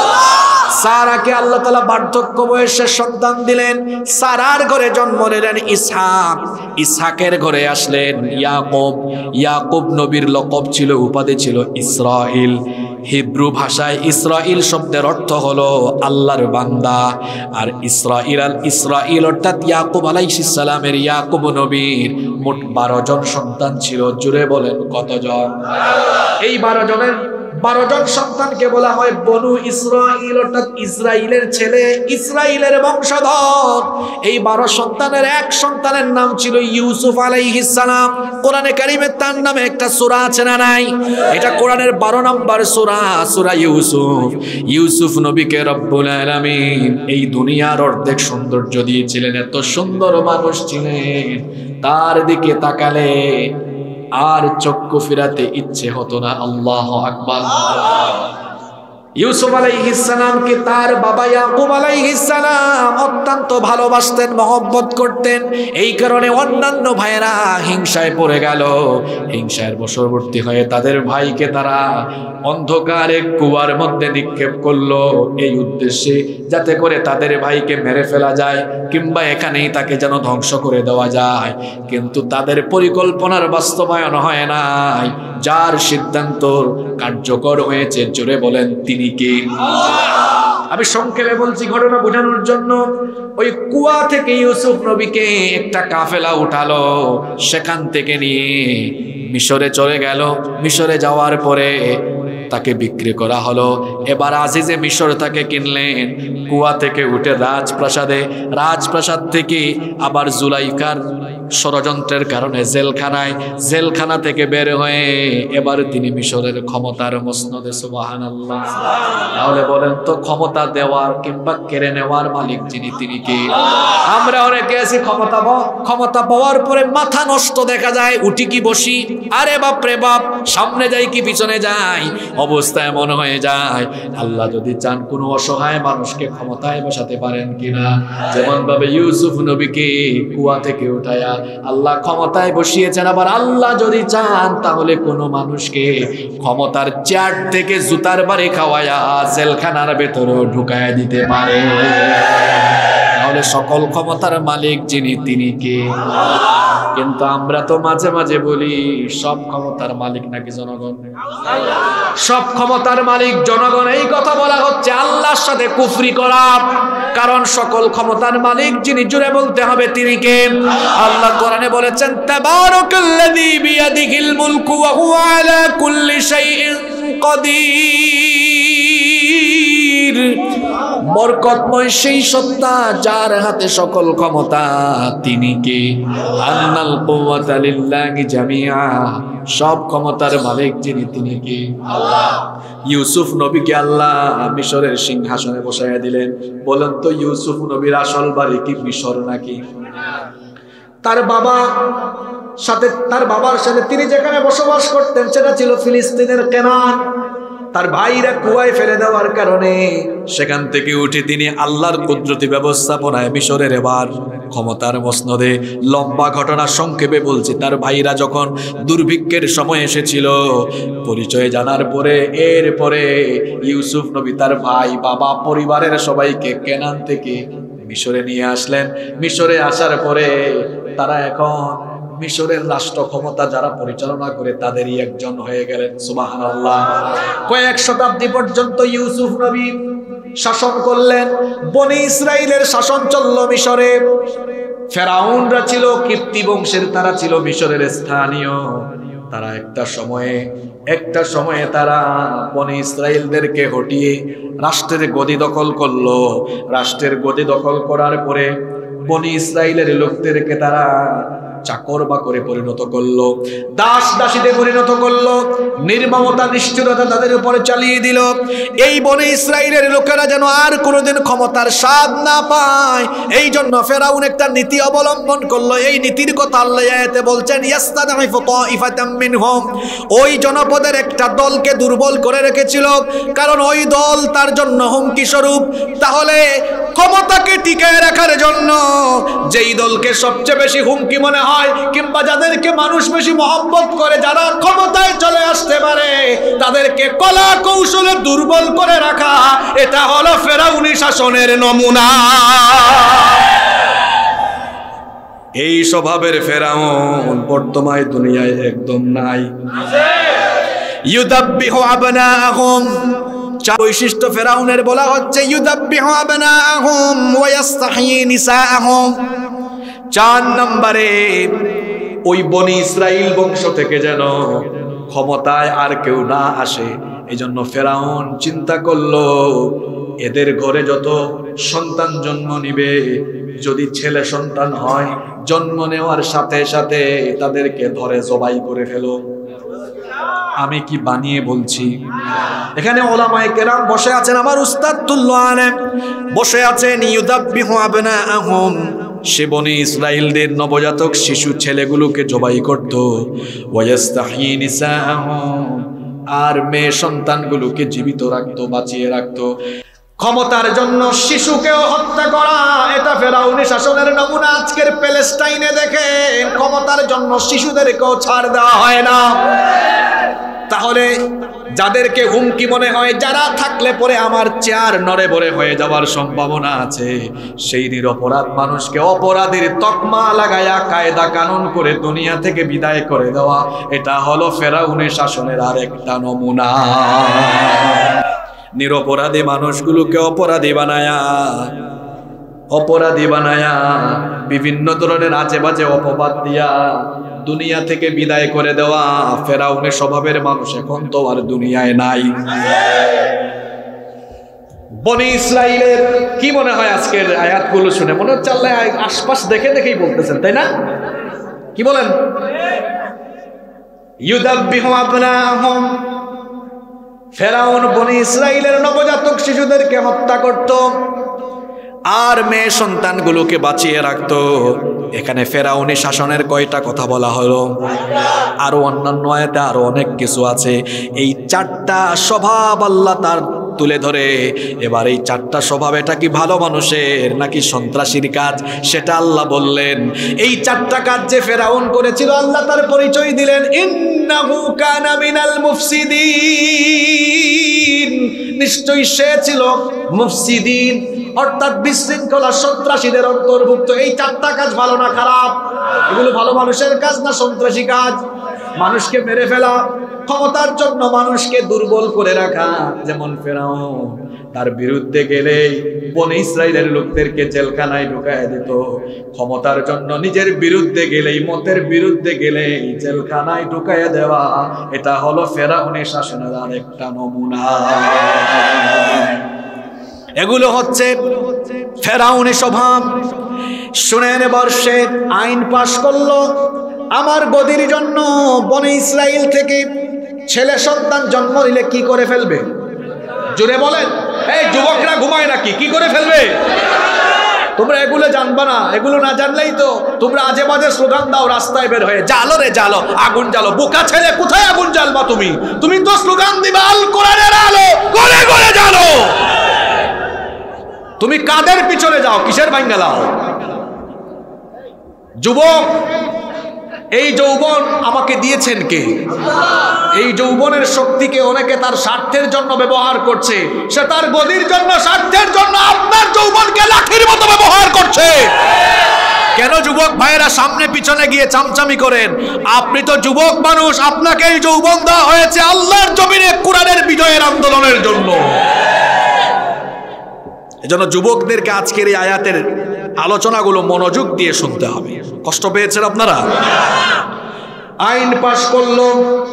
Speaker 1: সারাকে আল্লাহ তাআলা বার্ধক্য বয়সে সন্তান দিলেন। সারার ঘরে জন্ম নিলেন ইসহাক, ইসহাকের ঘরে আসলেন ইয়াকুব। ইয়াকুব নবীর লকব ছিল, উপাধি ছিল ইসরাইল। হিব্রু ভাষায় ইসরাইল শব্দের অর্থ হলো আল্লাহর বান্দা। আর ইসরাইল অর্থাৎ ইয়াকুব আলাইহিস সালামের, ইয়াকুব নবীর মোট 12 জন সন্তান ছিল। জুড়ে বলেন কতজন? এই 12 জন সন্তানকে বলা হয় বনু ইসরাইল, অর্থাৎ ইসরাইলের ছেলে, ইসরাইলের বংশধর। এই 12 সন্তানের এক সন্তানের নাম ছিল ইউসুফ আলাইহিস সালাম। কোরআনে কারিমে তার নামে একটা সূরা আছে না নাই? এটা কোরআনের 12 নম্বর সূরা, সূরা ইউসুফ। ইউসুফ নবীকে রব্বুল আলামিন এই দুনিয়ার অর্ধেক সৌন্দর্য দিয়েছিলেন। এত সুন্দর মানুষ ছিলেন, তার দিকে তাকালে আর চক্ষু ফিরাতে ইচ্ছে হতো না। আল্লাহু আকবার। ইউসুফ আলাইহিস সালামকে তার বাবা ইয়াকুব আলাইহিস সালাম অত্যন্ত ভালোবাসতেন, মহব্বত করতেন। এই কারণে অন্যান্য ভাইয়েরা হিংসায় পড়ে গেল। হিংসার বশবর্তী হয়ে তাদের ভাইকে তারা অন্ধকারে কুয়ার মধ্যে নিক্ষেপ করলো, এই উদ্দেশ্যে যাতে করে তাদের ভাইকে মেরে ফেলা যায় কিংবা এখানেই তাকে যেন ধ্বংস করে দেওয়া যায়। কিন্তু তাদের পরিকল্পনার বাস্তবায়ন হয় নাই। যার সিদ্ধান্ত কার্যকর হয়েছে, জোরে বলেন তিনি কে? আমি সংক্ষেপে বলছি ঘটনা বোঝানোর জন্য। ওই কুয়া থেকে ইউসুফ নবীকে একটা কাফেলা উঠালো, সেখান থেকে নিয়ে মিশরে চলে গেল। মিশরে যাওয়ার পরে তাকে বিক্রি করা হলো। এবার আজিজে মিশর তাকে কিনলেন। কুয়া থেকে উঠে রাজপ্রাসাদে, রাজপ্রাসাদ থেকে আবার জুলাইখার ষড়যন্ত্রের কারণে জেলখানায়, জেলখানা থেকে বের হয়ে এবার তিনি মিশরের ক্ষমতার মসনদে। সুবহানাল্লাহ। তাহলে বলেন তো, ক্ষমতা দেওয়ার কিংবা কেড়ে নেওয়ার মালিক যিনি, তিনি কি? আমরা অনেকে আছি ক্ষমতা পাওয়ার পরে মাথা নষ্ট দেখা যায়, উঠি কি বসি, আরে বাপ রে বাপ, সামনে যাই কি পিছনে যাই, অবস্থা এমন হয়ে যায় আল্লাহ যদি চান কোনো অসহায় মানুষকে ক্ষমতায় বসাতে পারেন কিনা। যেমন ভাবে ইউসুফ নবীকে কুয়া থেকে উঠায়া আল্লাহ ক্ষমতায় বসিয়েছেন, আবার আল্লাহ যদি চান তাহলে কোনো মানুষকে ক্ষমতার চেয়ার থেকে জুতার বাড়ি খাওয়ায়া জেলখানার ভেতরে ঢুকায়া দিতে পারে। তাহলে সকল ক্ষমতার মালিক যিনি, তিনি কে? কিন্তু আমরা তো মাঝে মাঝে বলি সব ক্ষমতার মালিক নাকি জনগণ? সব ক্ষমতার মালিক জনগণ, এই কথা বলা হচ্ছে আল্লাহর সাথে কুফরি করা। কারণ সকল ক্ষমতার মালিক যিনি, জুড়ে বলতে হবে তিনি কে? আল্লাহ কোরআনে বলেছেন তাবারাকাল্লাযী বিয়াদিহিল মুলকু ওয়া হুয়া আলা কুল্লি শাইইন কাদির। বরকতময় সেই সত্তা যার হাতে সকল ক্ষমতা, তিনি কে? আন্নাল কুওয়াতা লিল্লাহি জামিআ। সব ক্ষমতার মালিক যিনি, তিনি কে? আল্লাহ। ইউসুফ নবীকে আল্লাহ মিশরের সিংহাসনে বসাইয়া দিলেন। বলেন তো ইউসুফ নবীর আসল বাড়ি কি মিশর নাকি? তার বাবার সাথে তিনি যেখানে বসবাস করতেন সেটা ছিল ফিলিস্তিনের কেনান। তার ভাইরা কুয়ায় ফেলে দেওয়ার কারণে সেখান থেকে উঠে তিনি আল্লাহর কুদরতি ব্যবস্থাপনায় মিশরের এবার ক্ষমতার মসনদে। লম্বা ঘটনা সংক্ষেপে বলছি, তার ভাইরা যখন দুর্ভিক্ষের সময় এসেছিল, পরিচয় জানার পরে এরপরে ইউসুফ নবী তার ভাই, বাবা, পরিবারের সবাইকে কেনান থেকে মিশরে নিয়ে আসলেন। মিশরে আসার পরে তারা এখন মিশরের রাষ্ট্র ক্ষমতা যারা পরিচালনা করে তাদেরই একজন হয়ে গেলেন। সুবহানাল্লাহ। কয়েক শতাব্দী পর্যন্ত ইউসুফ নবী শাসন করলেন। বনি ইসরাইলের শাসন চলল মিশরে। ফেরাউনরা ছিল কিপ্তি বংশের, তারা ছিল মিশরের স্থানীয়। তারা একটা সময়ে তারা বনি ইসরাইলদেরকে হটিয়ে রাষ্ট্রের গদি দখল করলো। রাষ্ট্রের গদি দখল করার পরে বনি ইসরাইলের লোকদেরকে তারা চাকর বাকরে পরিণত করলো, দাস দাসীতে পরিণত করলো, নির্মমতা নিষ্ঠুরতা তাদের উপরে চালিয়ে দিল। এই বনে ইসরাইলের লোকেরা যেন আর কোনোদিন ক্ষমতার স্বাদ না পায়, এই জন্য ফেরাউন একটা নীতি অবলম্বন করলো। এই নীতির কথা আল্লাহ আয়াতে বলছেন, ইয়াস্তাদঈফু তাঈফাতাম মিনহুম। ওই জনপদের একটা দলকে দুর্বল করে রেখেছিল, কারণ ওই দল তার জন্য হুমকি স্বরূপ। তাহলে ক্ষমতাকে টিকায় রাখার জন্য যেই দলকে সবচেয়ে বেশি হুমকি মনে হয়, কিংবা যাদেরকে মানুষ বেশি মহব্বত করে, যারা ক্ষমতায় চলে আসতে পারে, তাদেরকে কলা কৌশলে দুর্বল করে রাখা, এটা হলো ফেরাউনি শাসনের নমুনা। এই স্বভাবের ফেরাউন বর্তমান দুনিয়ায় একদম নাই। ইউদাব্বিহু আবনাআহুম, চার বৈশিষ্ট্য ফেরাউনের বলা হচ্ছে। ইউদাব্বিহু আবনাআহুম ওয়া ইস্তাহয়ী নিসাআহুম। 4 নম্বরে ওই বনি ইসরাইল বংশ থেকে যেন ক্ষমতায় আর কেউ না আসে, এই জন্য ফেরাউন চিন্তা করলো এদের ঘরে যত সন্তান জন্ম নিবে, যদি ছেলে সন্তান হয়, জন্ম নেওয়ার সাথে সাথে তাদেরকে ধরে জবাই করে ফেলো। আমি কি বানিয়ে বলছি? এখানে ওলামায়ে কেরাম বসে আছেন, আমার উস্তাদ তুল্য আলেম বসে আছেন। ইউদাব্বিহু আবনাআহুম, সে বনি ইসরাইলদের নবজাতক শিশু ছেলেগুলোকে জবাই করত। ওয়া ইস্তাহয়ী নিসাআহুম, আর মেয়ে সন্তানগুলোকে জীবিত রাখতো, বাঁচিয়ে রাখতো। ক্ষমতার জন্য শিশুকেও হত্যা করা, এটা ফেরাউনি শাসনের নমুনা। আজকের প্যালেস্টাইনে দেখেন, ক্ষমতার জন্য শিশুদেরকেও ছাড় দেওয়া হয় না। তাহলে যাদেরকে হুমকি মনে হয়, যারা থাকলে পরে আমার চেয়ার নড়ে বড়ে হয়ে যাওয়ার সম্ভাবনা আছে, সেই নিরপরাধ মানুষকে অপরাধীর তকমা লাগায়া কায়দা কানুন করে দুনিয়া থেকে বিদায় করে দেওয়া, এটা হলো ফেরাউনি শাসনের আরেকটা নমুনা। নিরপরাধী মানুষগুলোকে অপরাধী বানায়া বিভিন্ন ধরনের আজে বাজে অপবাদ দিয়া দুনিয়া থেকে বিদায় করে দেওয়া ফেরাউনের স্বভাবের মানুষ এখন তো আর দুনিয়ায় নাই। বনি ইসরাইলের কি মনে হয় আজকের আয়াতগুলো শুনে? মনে হচ্ছে আল্লাহ আশপাশ দেখে দেখেই বলতেছেন, তাই না? কি বলেন? ইউদাব্বিহু আবনাআহুম, ফেরাউন বনি ইসরাইলের নবজাতক শিশুদেরকে হত্যা করত। আর মেয়ে সন্তানগুলোকে বাঁচিয়ে রাখতো। এখানে ফেরাউনি শাসনের কয়টা কথা বলা হলো, আরো অন্যান্য আয়াতে আরো অনেক কিছু আছে। এই 4টা স্বভাব আল্লাহ তার তুলে ধরে। এবার এই 4টা স্বভাব, এটা কি ভালো মানুষের নাকি সন্ত্রাসীর কাজ, সেটা আল্লাহ বললেন। এই 4টা কাজ যে ফেরাউন করেছিল, আল্লাহ তার পরিচয় দিলেন, ইন্নাহু কানা মিনাল মুফসিদিন, নিশ্চয়ই সে ছিল মুফসিদিন, অর্থাৎ বিশৃঙ্খলা সন্ত্রাসীদের অন্তর্ভুক্ত। এই 4টা কাজ ভালো না খারাপ? এগুলো ভালো মানুষের কাজ না সন্ত্রাসী কাজ? মানুষকে মেরে ফেলা, ক্ষমতার জন্য মানুষকে দুর্বল করে রাখা, যেমন ফেরাউন তার বিরুদ্ধে গেলেই বনি ইসরাইলের লোকদেরকে জেলখানায় ঢুকায় দিত। ক্ষমতার জন্য নিজের বিরুদ্ধে গেলেই, মতের বিরুদ্ধে গেলেই জেলখানায় ঢুকায় দেওয়া, এটা হলো ফেরাউনের শাসনের আরেকটা নমুনা। এগুলো হচ্ছে ফেরাউনি স্বভাব। শুনেন, এবার সে আইন পাশ করলো, আমার গদির জন্য বনি ইসরাইল থেকে ছেলে সন্তান জন্ম নিলে কি করে ফেলবে? জোরে বলেন। এই যুবকরা ঘুমায় নাকি? কি করে ফেলবে? তোমরা এগুলো জানবা না, এগুলো না জানলেই তো তোমরা আজে বাজে স্লোগান দাও রাস্তায় বের হয়ে, জালো রে জালো, আগুন জ্বালো। বোকা ছেলে, কোথায় আগুন জ্বালবা তুমি? তুমি তো স্লোগান দিবা আল কোরআনের আলো, গলে গলে জ্বালো। তুমি কাদের পিছনে যাও? কিসের ভাঙ্গা লাও? যুবক, এই যৌবন আমাকে দিয়েছেন কে? এই যৌবনের শক্তিকে অনেকে তার স্বার্থের জন্য ব্যবহার করছে। সে তার গদির জন্য, স্বার্থের জন্য আপনার যৌবনকে লাঠির মতো ব্যবহার করছে। কেন যুবক ভাইয়েরা সামনে পিছনে গিয়ে চামচামি করেন? আপনি তো যুবক মানুষ, আপনাকে এই যৌবন দেওয়া হয়েছে আল্লাহর জমিনে কোরআনের বিজয়ের আন্দোলনের জন্য। এজন্য যুবকদেরকে আজকের এই আয়াতের আলোচনাগুলো মনোযোগ দিয়ে শুনতে হবে। কষ্ট পেয়েছেন আপনারা? আইন পাশ করলো,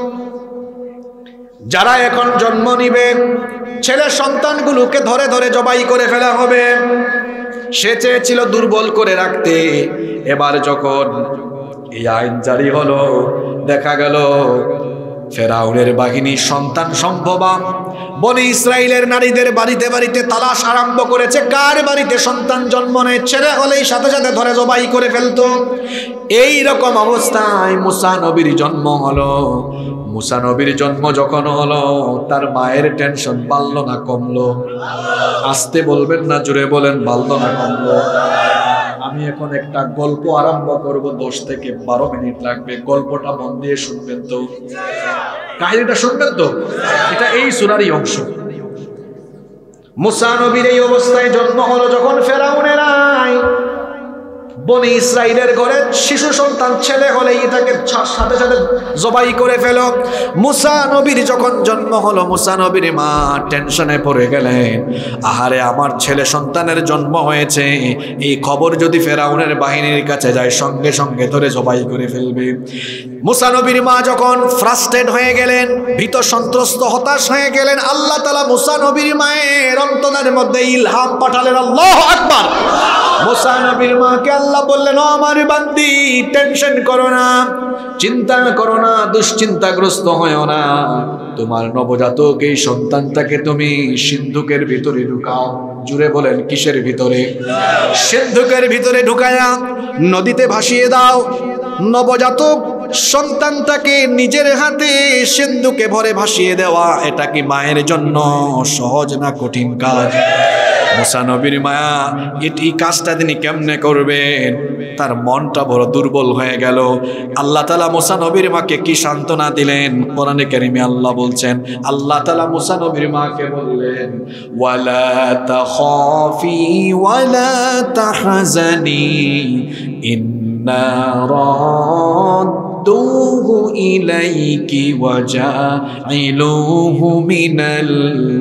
Speaker 1: যারা এখন জন্ম নিবে ছেলে সন্তানগুলোকে ধরে ধরে জবাই করে ফেলা হবে। সে চেয়েছিল দুর্বল করে রাখতে। এবার যখন এই আইন জারি হলো, দেখা গেল ফেরাউনের বাহিনী সন্তান সম্ভবা বনি ইসরাইলের নারীদের বাড়িতে বাড়িতে তালাশ আরম্ভ করেছে, কার বাড়িতে সন্তান জন্ম নেয়, ছেলে হলেই সাথে সাথে ধরে জবাই করে ফেলতো। এই রকম অবস্থায় মুসা নবীর জন্ম হলো। মুসা নবীর জন্ম যখন হলো, তার মায়ের টেনশন বাড়লো না কমলো? আসতে বলবেন না, জুড়ে বলেন, বাড়লো না কমলো? আমি এখন একটা গল্প আরম্ভ করব, 10 থেকে 12 মিনিট লাগবে। গল্পটা মন দিয়ে শুনবেন তো, কাহিনীটা শুনবেন তো। এটা এই সূরারই অংশ। মুসা নবীর এই অবস্থায় জন্ম হলো যখন ফেরাউনের আইন বনি ইসরাইলের ঘরে শিশু সন্তান ছেলে হলেই তাকে সাথে সাথে জবাই করে ফেল। মুসা নবীর যখন জন্ম হলো, মুসা নবীর মা টেনশনে পড়ে গেলেন, আহারে আমার ছেলে সন্তানের জন্ম হয়েছে, এই খবর যদি ফেরাউনের বাহিনীর কাছে যায় সঙ্গে সঙ্গে ধরে জবাই করে ফেলবে। মুসা নবীর মা যখন ফ্রাস্ট্রেট হয়ে গেলেন, ভীত সন্ত্রস্ত হতাশ হয়ে গেলেন, আল্লাহ তাআলা মুসা নবীর মায়ের অন্তরের মধ্যে ইলহাম পাঠালেন। আল্লাহু আকবার। মুসা নবীর মাকে আল্লাহ বললেন, ও আমার বান্দি, টেনশন করো না, চিন্তা করো না, দুশ্চিন্তাগ্রস্ত হয়ো না। তোমার নবজাতক এই সন্তানটাকে তুমি সিন্ধুকের ভিতরে ঢুকাও। জুড়ে বলেন, কিসের ভিতরে? সিন্ধুকের ভিতরে ঢুকায়া নদীতে ভাসিয়ে দাও। নবজাতক সন্তানটাকে নিজের হাতে সিন্ধুকে ভরে ভাসিয়ে দেওয়া, এটা কি মায়ের জন্য সহজ না কঠিন কাজ? মুসা নবীর মায়া এই কাজটা তিনি কেমনে করবেন? তার মনটা বড় দুর্বল হয়ে গেল। আল্লাহ তাআলা মুসা নবীর মাকে কি সান্ত্বনা দিলেন? কোরআনে কারিমে আল্লাহ বলছেন, আল্লাহ তাআলা মুসা নবীর মাকে বললেন, ওয়ালা তাখাফি ওয়ালা তাহজানি ইন্না রাদ্দুহু ইলাইকি ওয়াজাইলুহু মিনাল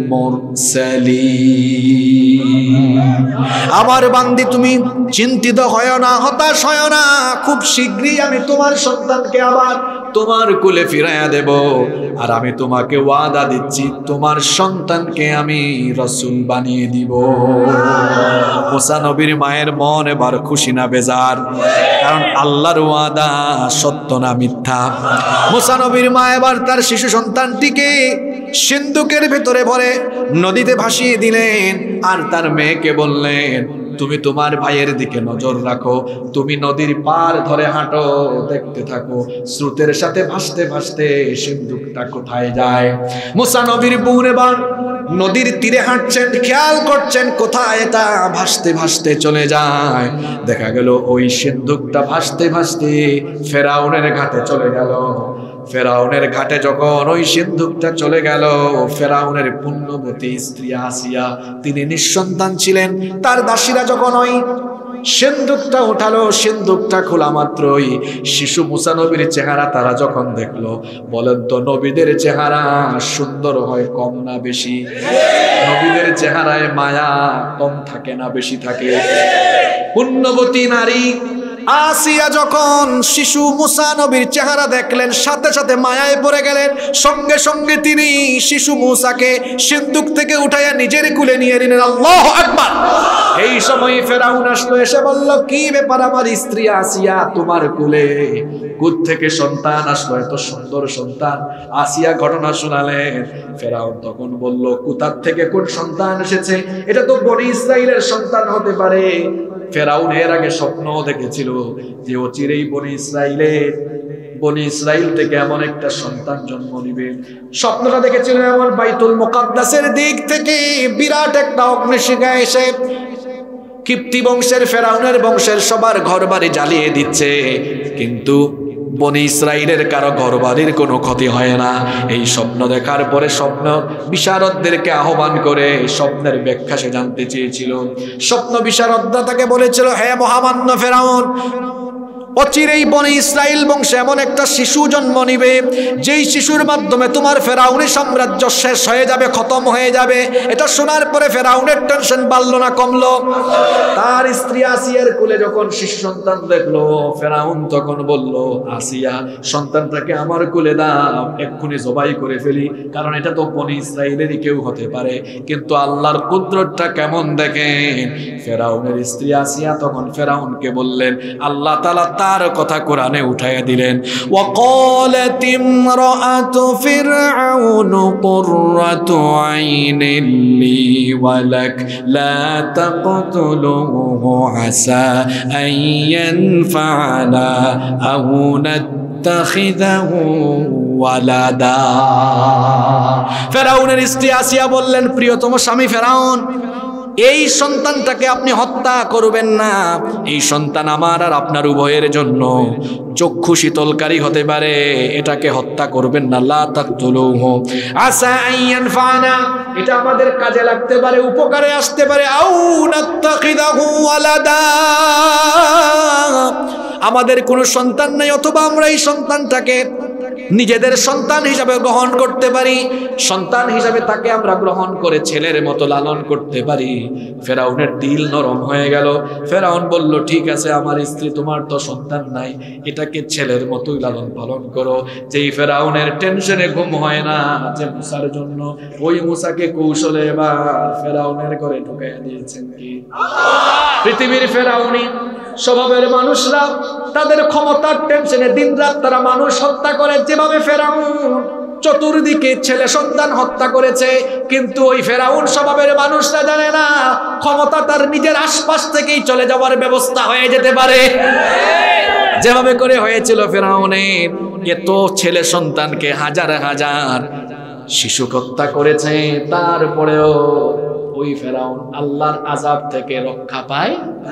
Speaker 1: মুরসালিন। আমার বান্দি, তুমি চিন্তিত হয় না, হতাশ হয় না, খুব শীঘ্রই আমি তোমার সন্তানকে আবার তোমার কুলে ফিরাইয়া দেব। আর আমি তোমাকে ওয়াদা দিচ্ছি, তোমার সন্তানকে আমি রাসূল বানিয়ে দিব। মুসা নবীর মায়ের মন এবার খুশি না বেজার? কারণ আল্লাহর ওয়াদা সত্য না মিথ্যা। মুসা নবীর মা এবার তার শিশু সন্তানটিকে সিন্ধুকের ভেতরে ভরে নদীতে ভাসিয়ে দিলেন, আর তার মেয়েকে বললেন, তুমি তোমার ভাইয়ের দিকে নজর রাখো, তুমি নদীর পার ধরে হাঁটো, দেখতে থাকো স্রোতের সাথে ভাসতে ভাসতে সিন্ধুকটা কোথায় যায়। মুসা নবীর বোন এবার নদীর তীরে হাঁটছেন, খেয়াল করছেন কোথায় এটা ভাসতে ভাসতে চলে যায়। দেখা গেল ওই সিন্ধুকটা ভাসতে ভাসতে ফেরাউনের ঘাটে চলে গেল। ফেরাউনের ঘাটে যখন ওই সিন্ধুকটা চলে গেল, ফেরাউনের পুণ্যবতী স্ত্রী আসিয়া, তিনি নিঃসন্তান ছিলেন, তার দাসীরা যখন ওই সিন্ধুকটা উঠালো, সিন্ধুকটা খোলা মাত্রই শিশু মুসা নবীর চেহারা তারা যখন দেখলো, বলেন তো নবীদের চেহারা সুন্দর হয় কম না বেশি? নবীদের চেহারায় মায়া কম থাকে না বেশি থাকে? পুণ্যবতী নারী আসিয়া যখন শিশু মুসা নবীর চেহারা দেখলেন, সাথে সাথে মায়ায় পড়ে গেলেন। সঙ্গে সঙ্গে তিনি শিশু মুসাকে সিন্ধুক থেকে উঠাইয়া নিজের কুলে নিয়ে নিলেন। আল্লাহু আকবার। এই সময় ফেরাউন আসলো, এসে বলল, কি ব্যাপার আমার স্ত্রী আসিয়া, তোমার কুলে কোত্থেকে সন্তান আসলো, এত সুন্দর সন্তান? আসিয়া ঘটনা শোনালেন। ফেরাউন তখন বলল, কোথা থেকে কোন সন্তান এসেছে? এটা তো বনি ইসরাইলের সন্তান হতে পারে। ফেরাউন এর আগে স্বপ্ন দেখেছিল যে অচিরেই বনি ইসরাইল থেকে এমন একটা সন্তান জন্ম নিবে। স্বপ্নটা দেখেছিল এমন বাইতুল মুকাদ্দাসের দিক থেকে বিরাট একটা অগ্নিশিখা এসে কিপ্তি বংশের, ফেরাউনের বংশের সবার ঘরবাড়ি জ্বালিয়ে দিচ্ছে, কিন্তু বনি ইসরাইলের কারো ঘরবাড়ির কোনো ক্ষতি হয় না। এই স্বপ্ন দেখার পরে স্বপ্ন বিশারদদেরকে আহ্বান করে স্বপ্নের ব্যাখ্যা সে জানতে চেয়েছিল। স্বপ্ন বিশারদরা তাকে বলেছিল, হে মহামান্য ফেরাউন, অচিরেই বনি ইসরাইল বংশে এমন একটা শিশু জন্ম নিবে, যেই শিশুর মাধ্যমে তোমার ফেরাউনি সাম্রাজ্য শেষ হয়ে যাবে, খতম হয়ে যাবে। এটা শোনার পরে ফেরাউনের টেনশন বাড়লো না কমলো? তার স্ত্রী আসিয়ার কোলে যখন শিশু সন্তান দেখলো, ফেরাউন তখন বলল, আসিয়া, সন্তানটাকে আমার কোলে দাও, এক্ষুনি জবাই করে ফেলি, কারণ এটা তো বনি ইসরাইলেরই কেউ হতে পারে। কিন্তু আল্লাহর কুদরতটা কেমন দেখেন। ফেরাউনের স্ত্রী আসিয়া তখন ফেরাউনকে বললেন, আল্লাহ তাআলা তার কথা কোরআনে উঠাইয়া দিলেন, ওয়াকালাত ইমরাআতু ফিরআউন কুররাতু আইনিন লি ওয়ালাক লা তাকতুলুহু আসা আন ইয়ানফা'না আও নাত্তাখিযাহু ওয়ালাদা। ফেরাউনের স্ত্রী আসিয়া বললেন, প্রিয়তম স্বামী ফেরাউন, এই সন্তানটাকে আপনি হত্যা করবেন না। এই সন্তান আমার আর আপনার উভয়ের জন্য চক্ষু শীতলকারী হতে পারে, এটাকে হত্যা করবেন না। লা তাকতুলুহু আসা আন ইয়ানফা'না, এটা আমাদের কাজে লাগতে পারে, উপকারে আসতে পারে। আও নাত্তাখিযাহু ওয়ালাদা, আমাদের কোনো সন্তান নাই, অথবা আমরা এই সন্তানটাকে নিজেদের সন্তান হিসাবে গ্রহণ করতে পারি, সন্তান হিসাবে তাকে আমরা গ্রহণ করে ছেলের মতো লালন করতে পারি। ফেরাউনের দিল নরম হয়ে গেল। ফেরাউন বলল, ঠিক আছে, আমার স্ত্রী, তোমার তো সন্তান নাই, এটাকে ছেলের মতোই লালন পালন করো। যেই ফেরাউনের টেনশনে ঘুম হয় না যে মুসার জন্য, ওই মুসাকে কৌশলে এবার ফেরাউনের ঘরে ঢুকাইয়া দিয়েছেন কি? পৃথিবীর ফেরাউনি স্বভাবের মানুষরা তাদের ক্ষমতার টেনশনে দিনরাত তারা মানুষ হত্যা করে। যেভাবে ফেরাউন চতুর্দিকে ছেলে সন্তান হত্যা করেছে, কিন্তু ওই ফেরাউন স্বভাবের মানুষরা জানে না ক্ষমতা তার নিজের আশপাশ থেকেই চলে যাওয়ার ব্যবস্থা হয়ে যেতে পারে। যেভাবে করে হয়েছিল ফেরাউনের, এত ছেলে সন্তানকে হাজার হাজার শিশু হত্যা করেছে, তারপরেও ওই ফেরাউন আল্লাহর আযাব থেকে রক্ষা পায়।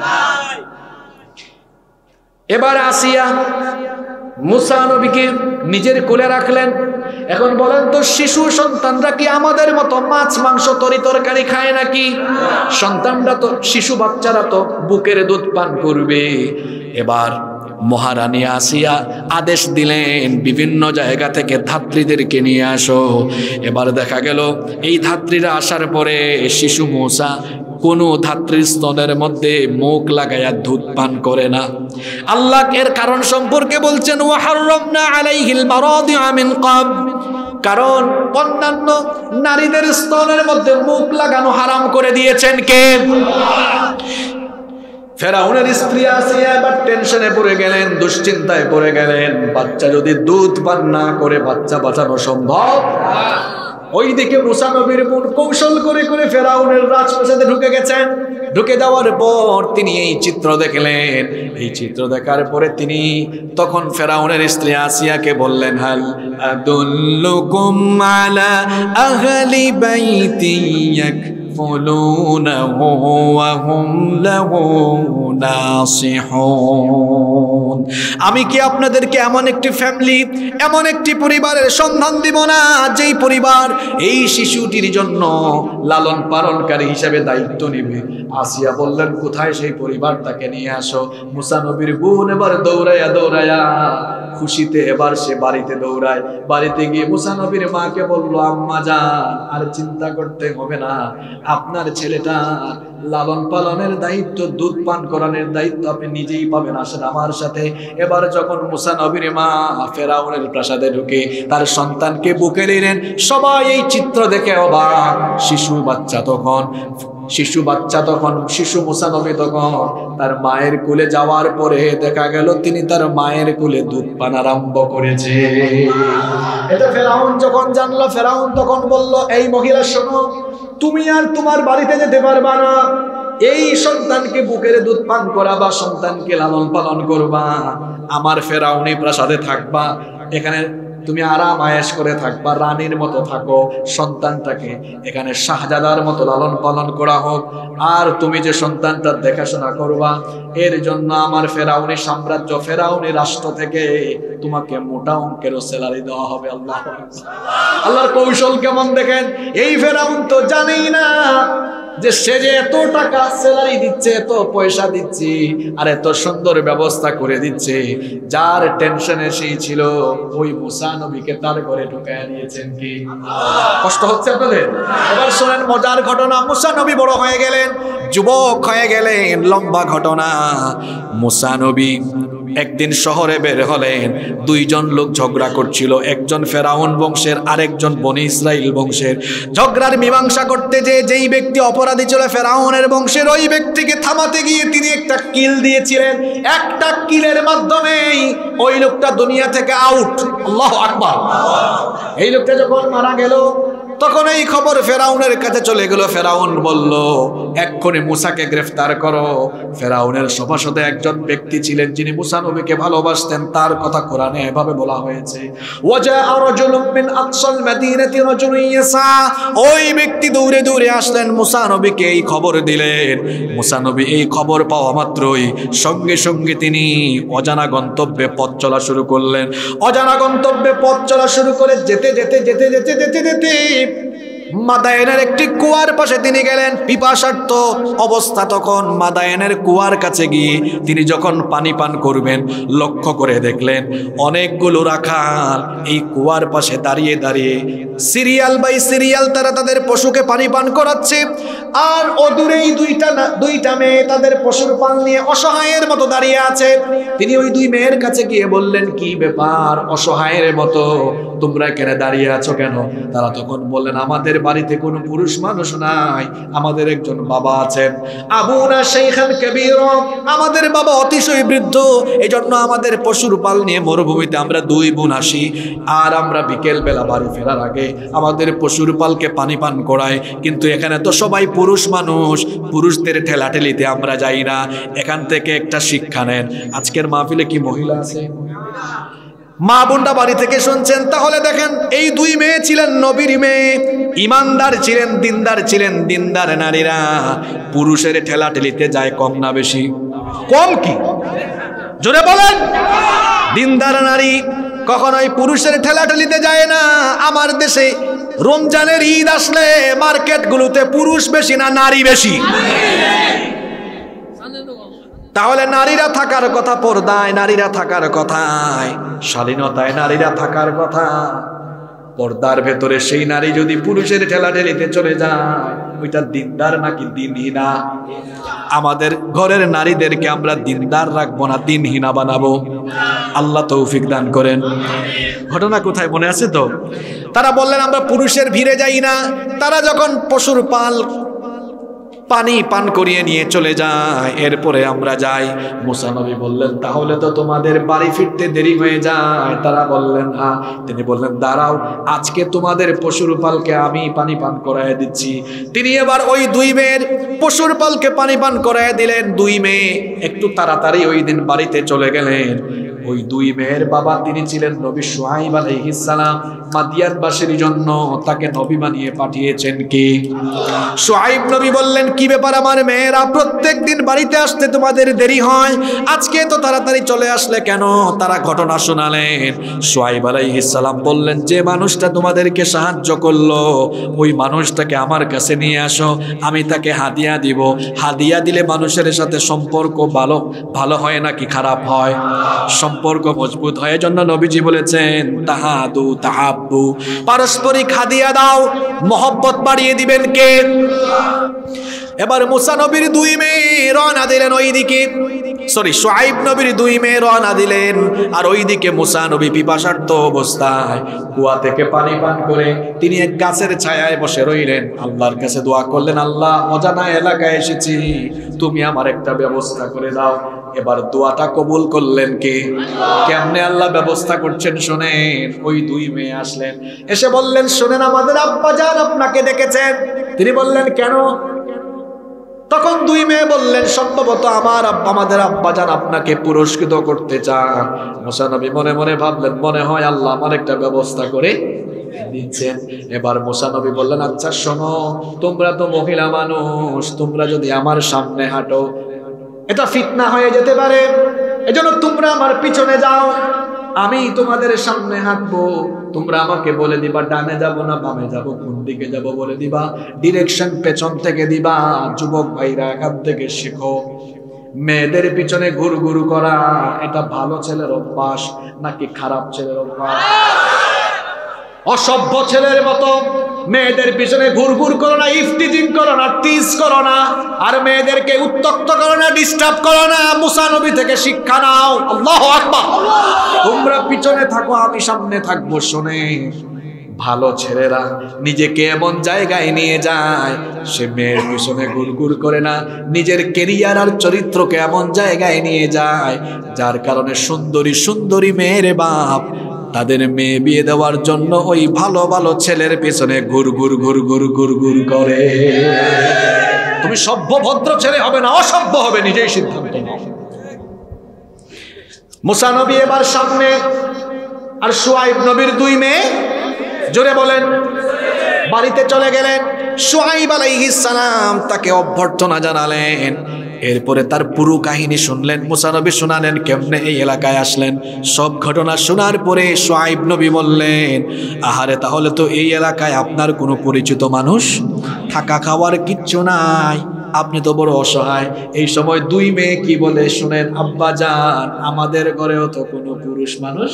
Speaker 1: এবার আসিয়া মুসা নবীকে নিজের কোলে রাখলেন। এখন বলেন তো, শিশু সন্তানরা কি আমাদের মতো মাছ মাংস তরি তরকারি খায় নাকি? সন্তানরা তো, শিশু বাচ্চারা তো বুকের দুধ পান করবে। এবার মহারানী আসিয়া আদেশ দিলেন, বিভিন্ন জায়গা থেকে ধাত্রীদেরকে নিয়ে আসো। এবার দেখা গেল এই ধাত্রীরা আসার পরে শিশু মুসা কোনো ধাত্রীর স্তনের মধ্যে মুখ লাগাইয়া দুধ পান করে না। আল্লাহ এর কারণ সম্পর্কে বলছেন, ওয়া হাররামনা আলাইহিল মারাদিআ মিন ক্বাব, কারণ অন্যান্য নারীদের স্তনের মধ্যে মুখ লাগানো হারাম করে দিয়েছেন কে? ফেরাউনের স্ত্রী আসিয়া এবার টেনশনে পড়ে গেলেন, দুশ্চিন্তায় পড়ে গেলেন। বাচ্চা যদি দুধ পান না করে বাচ্চা বাঁচানো সম্ভব? ওইদিকে মুসা নবীর বোন কৌশল করে করে ফেরাউনের রাজপ্রাসাদে ঢুকে গেছেন। ঢুকে যাওয়ার পর তিনি এই চিত্র দেখলেন। এই চিত্র দেখার পরে তিনি তখন ফেরাউনের স্ত্রী আসিয়াকে বললেন, হাল আদুল্লুকুম আলা আহলি বাইতি ইয়াকফুলুনাহু ওয়া হুম লাহু নাসিহুন। আমি কি আপনাদেরকে এমন একটি ফ্যামিলি, এমন একটি পরিবারের সন্ধান দিব না যেই পরিবার এই শিশুটির জন্য লালন পালনকারী হিসেবে দায়িত্ব নেবে? আসিয়া বললেন, কোথায় সেই পরিবার, তাকে নিয়ে আসো। মুসা নবীর বোন এবার দৌড়াইয়া দৌড়াইয়া খুশিতে এবার সে বাড়িতে দৌড়ায়। বাড়িতে গিয়ে মুসা নবীর মাকে বললো, আম্মা জান, আর চিন্তা করতে হবে না, আপনার ছেলেটা লালন পালনের দায়িত্ব, দুধ পান করানোর দায়িত্ব আপনি নিজেই পাবেন, আসেন আমার সাথে। এবার যখন মুসা নবীর মা ফেরাউনের প্রাসাদে ঢুকে তার সন্তানকে বুকে নিলেন, সবাই এই চিত্র দেখে অবাক। শিশু মুসা নবী তখন তার মায়ের কোলে যাওয়ার পরে দেখা গেল তিনি তার মায়ের কোলে দুধ পান আরম্ভ করেছে। এটা ফেরাউন যখন জানলো, ফেরাউন তখন বলল, এই মহিলা শোনো, তুমি আর তোমার বাড়িতে যেতে পারবা না। এই সন্তানকে বুকের দুধ পান করাবা, সন্তানকে লালন পালন করবা, আমার ফেরাউনি প্রাসাদে থাকবা, এখানে তুমি আরাম আয়েশ করে থাকবা, রানীর মতো থাকো, সন্তানটাকে এখানে শাহজাদার মতো লালন পালন করা হোক, আর তুমি যে সন্তানটার দেখাশোনা করবা এর জন্য আমার ফেরাউনি সাম্রাজ্য, ফেরাউনি রাষ্ট্র থেকে তোমাকে মোটা অঙ্কেরও স্যালারি দেওয়া হবে। আল্লাহর কৌশল কেমন দেখেন। এই ফেরাউন তো জানেই না যে সে যে এত টাকা স্যালারি দিচ্ছে, এত পয়সা দিচ্ছে, আর এত সুন্দর ব্যবস্থা করে দিচ্ছে, যার টেনশনে সেই ছিল ওই মুসা নবীকে তার ঘরে ঢুকায় নিয়েছেন। কি কষ্ট হচ্ছে আপনাদের? এবার শোনেন মজার ঘটনা। মুসা নবী বড় হয়ে গেলেন, যুবক হয়ে গেলেন, লম্বা ঘটনা। মুসা নবী একদিন শহরে বের হলেন, দুইজন লোক ঝগড়া করছিল, একজন ফেরাউন বংশের, আরেকজন বনি ইসরাইল বংশের। ঝগড়ার মীমাংসা করতে যেই ব্যক্তি অপরাধী ছিল ফেরাউনের বংশের, ওই ব্যক্তিকে থামাতে গিয়ে তিনি একটা কিল দিয়েছিলেন। একটা কিলের মাধ্যমেই ওই লোকটা দুনিয়া থেকে আউট। আল্লাহু আকবার। এই লোকটা যখন মারা গেল তখন এই খবর ফেরাউনের কাছে চলে গেল। ফেরাউন বলল, এক্ষুনি মুসাকে গ্রেফতার করো। ফেরাউনের সভাসদে একজন ব্যক্তি ছিলেন যিনি মুসা নবীকে ভালোবাসতেন, তার কথা কোরআনে এভাবে বলা হয়েছে, ওয়াজাআ রাজুলুম মিন আকসাল মাদিনাতি রাজুলুন ইয়াসা। ওই ব্যক্তি দৌড়ে দৌড়ে আসলেন, মুসা নবীকে এই খবর দিলেন। মুসা নবী এই খবর পাওয়া মাত্রই সঙ্গে সঙ্গে তিনি অজানা গন্তব্যে পথ চলা শুরু করলেন। অজানা গন্তব্যে পথ চলা শুরু করে যেতে যেতে যেতে যেতে যেতে যেতে মাদায়েনের একটি কুয়ার পাশে তিনি গেলেন। পিপাসার্ত অবস্থা তখন মাদায়েনের কুয়ার কাছে গিয়ে তিনি যখন পানি পান করবেন, লক্ষ্য করে দেখলেন অনেকগুলো রাখাল এই কুয়ার পাশে দাঁড়িয়ে দাঁড়িয়ে সিরিয়াল বাই সিরিয়াল তারা তাদের পশুকে পানি পান করাচ্ছে। আর অদূরেই দুইটা মেয়ে তাদের পশুর পান নিয়ে অসহায়ের মতো দাঁড়িয়ে আছে। তিনি ওই দুই মেয়ের কাছে গিয়ে বললেন, কি ব্যাপার, অসহায়ের মতো তোমরা এখানে দাঁড়িয়ে আছো কেন? তারা তখন বললেন, আমাদের বাড়িতে কোনো পুরুষ মানুষ নাই, আমাদের একজন বাবা আছেন, আবুনা শাইখান কবীর, আমাদের বাবা অতিশয় বৃদ্ধ, এজন্য আমাদের পশুর পাল নিয়ে মরুভূমিতে আমরা দুই বোন আসি, আর আমরা বিকেল বেলা বাড়ি ফেরার আগে আমাদের পশুর পালকে পানি পান করাই। কিন্তু এখানে তো সবাই পুরুষ মানুষ, পুরুষদের ঠেলাঠেলিতে আমরা যাই না। এখান থেকে একটা শিক্ষা নেন। আজকের মাহফিলে কি মহিলা আছে? মা বোনটা বাড়ি থেকে শুনছেন। তাহলে দেখেন এই দুই মেয়ে ছিলেন নবীর মেয়ে, ইমানদার ছিলেন, দিনদার ছিলেন। দিনদার নারীরা পুরুষের ঠেলাঠেলিতে যায় কম না বেশি? কম। কি জোরে বলেন? দিনদার নারী কখনোই পুরুষের ঠেলাঠেলিতে যায় না। আমার দেশে রমজানের ঈদ আসলে মার্কেটগুলোতে পুরুষ বেশি না নারী বেশি? তাহলে নারীরা থাকার কথা পর্দায়, নারীরা থাকার কথায়, শালীনতায় নারীরা থাকার কথা। পর্দার ভেতরে সেই নারী যদি পুরুষের ঠেলাঠেলিতে চলে যায়, ওইটা দিনদার নাকি দিনহীনা? আমাদের ঘরের নারীদেরকে আমরা দিনদার রাখবো না দিনহীনা বানাবো? আল্লাহ তৌফিক দান করেন। ঘটনা কোথায় মনে আছে তো? তারা বললেন আমরা পুরুষের ভিড়ে যাই না। তারা যখন পশুর পাল পানি পান করিয়ে নিয়ে চলে যায়, এরপরে আমরা যাই। মুসা নবী বললেন, তাহলে তো তোমাদের বাড়ি ফিরতে দেরি হয়ে যায়। তারা বললেন হ্যাঁ। তিনি বললেন, দাঁড়াও, আজকে তোমাদের পশুর পালকে আমি পানি পান করায় দিচ্ছি। তিনি এবার ওই দুই মেয়ের পশুর পালকে পানি পান করায় দিলেন। দুই মেয়ে একটু তাড়াতাড়ি ওই দিন বাড়িতে চলে গেলেন। ওই দুই মেয়ের বাবা তিনি ছিলেন নবী শুআইব আলাইহিস সালাম। মাদিয়ানবাসীর জন্য তাকে নবী বানিয়ে পাঠিয়েছেন কি শুআইব নবী বললেন, কি ব্যাপার আমার মেয়েরা, প্রত্যেক দিন বাড়িতে আসতে তোমাদের দেরি হয়, আজকে তো তাড়াতাড়ি চলে আসলে কেন? তারা ঘটনা শোনালেন। শুআইব আলাইহিস সালাম বললেন, যে মানুষটা তোমাদেরকে সাহায্য করলো ওই মানুষটাকে আমার কাছে নিয়ে আসো, আমি তাকে হাদিয়া দিব। হাদিয়া দিলে মানুষের সাথে সম্পর্ক ভালো হয় নাকি খারাপ হয়? সম্পর্ক মজবুত হয়। এজন্য নবীজি বলেছেন, তাহাদু তাহাব্বু, পারস্পরিক হাদিয়া দাও, মহব্বত বাড়িয়ে দিবেন কে? এবার মুসা নবীর দুই মেয়ে রওনা দিলেন ওইদিকে, শুআইব নবীর দুই মেয়ে রওনা দিলেন, আর ওইদিকে মুসা নবী পিপাসার্ত অবস্থায় কুয়া থেকে পানি পান করে তিনি এক গাছের ছায়ায় বসে রইলেন। আল্লাহর কাছে দোয়া করলেন, আল্লাহ, অজানা এলাকায় এসেছি, তুমি আমার একটা ব্যবস্থা করে দাও। এবার দোয়াটা কবুল করলেন কে? কেমনে আল্লাহ ব্যবস্থা করছেন শোনেন। ওই দুই মেয়ে আসলেন, এসে বললেন, শোনেন, আমাদের আব্বাজান আপনাকে ডেকেছেন। তিনি বললেন, কেন? তখন দুই মেয়ে বললেন, সম্ভবত আমাদের আব্বাজান আপনাকে পুরস্কৃত করতে চান। মুসা নবী মনে মনে ভাবলেন, মনে হয় আল্লাহ আমার একটা ব্যবস্থা করে দিচ্ছেন। এবার মুসা নবী বললেন, আচ্ছা শোনো, তোমরা তো মহিলা মানুষ, তোমরা যদি আমার সামনে হাঁটো এটা ফিতনা হয়ে যেতে পারে, এজন্য তোমরা আমার পিছনে যাও, আমি তোমাদের সামনে হাঁটবো, তোমরা আমাকে বলে দিবা ডানে যাব না বামে যাব, কোন দিকে যাব বলে দিবা, ডিরেকশন পেছন থেকে দিবা। যুবক ভাইরা এখান থেকে শিখো, মেয়েদের পিছনে ঘুরঘুর করা এটা ভালো ছেলের অভ্যাস নাকি খারাপ ছেলের অভ্যাস? অসভ্য ছেলের মতো মেয়েদের পিছনে ঘুরঘুর করো না, ইফতিজিং করো না, টিজ করো না, আর মেয়েদেরকে উত্তক্ত করো না, ডিস্টার্ব করো না। মুসা নবী থেকে শিক্ষা নাও। আল্লাহু আকবার। তোমরা পিছনে থাকো, আমি সামনে থাকবো। শোনে, ভালো ছেলেরা নিজেকে এমন জায়গায় নিয়ে যায়, সে মেয়ের পিছনে ঘুরঘুর করে না, নিজের কেরিয়ার আর চরিত্রকে এমন জায়গায় নিয়ে যায় যার কারণে সুন্দরী সুন্দরী মেয়ের বাপ তাদের মেয়ে বিয়ে দেওয়ার জন্য ওই ভালো ভালো ছেলের পেছনে ঘুরঘুর ঘুরঘুর ঘুরঘুর করে। তুমি সভ্য ভদ্র ছেলে হবে না, অসভ্য হবে, নিজেই সিদ্ধান্ত নাও। মুসা নবী এবার সামনে, আর শুআইব নবীর দুই মেয়ে জোরে বলেন বাড়িতে চলে গেলেন। শুআইব আলাইহিস সালাম তাকে অভ্যর্থনা জানালেন। এরপরে তার পুরো কাহিনী শুনলেন, মুসা নবী শোনালেন কেমনে এই এলাকায় আসলেন। সব ঘটনা শোনার পরে শুআইব নবী বললেন, আহারে, তাহলে তো এই এলাকায় আপনার কোনো পরিচিত মানুষ, থাকা খাওয়ার কিচ্ছু নাই, আপনি তো বড় অসহায়। এই সময় দুই মেয়ে কি বলে শুনেন, আব্বা জান, আমাদের ঘরেও তো কোনো পুরুষ মানুষ,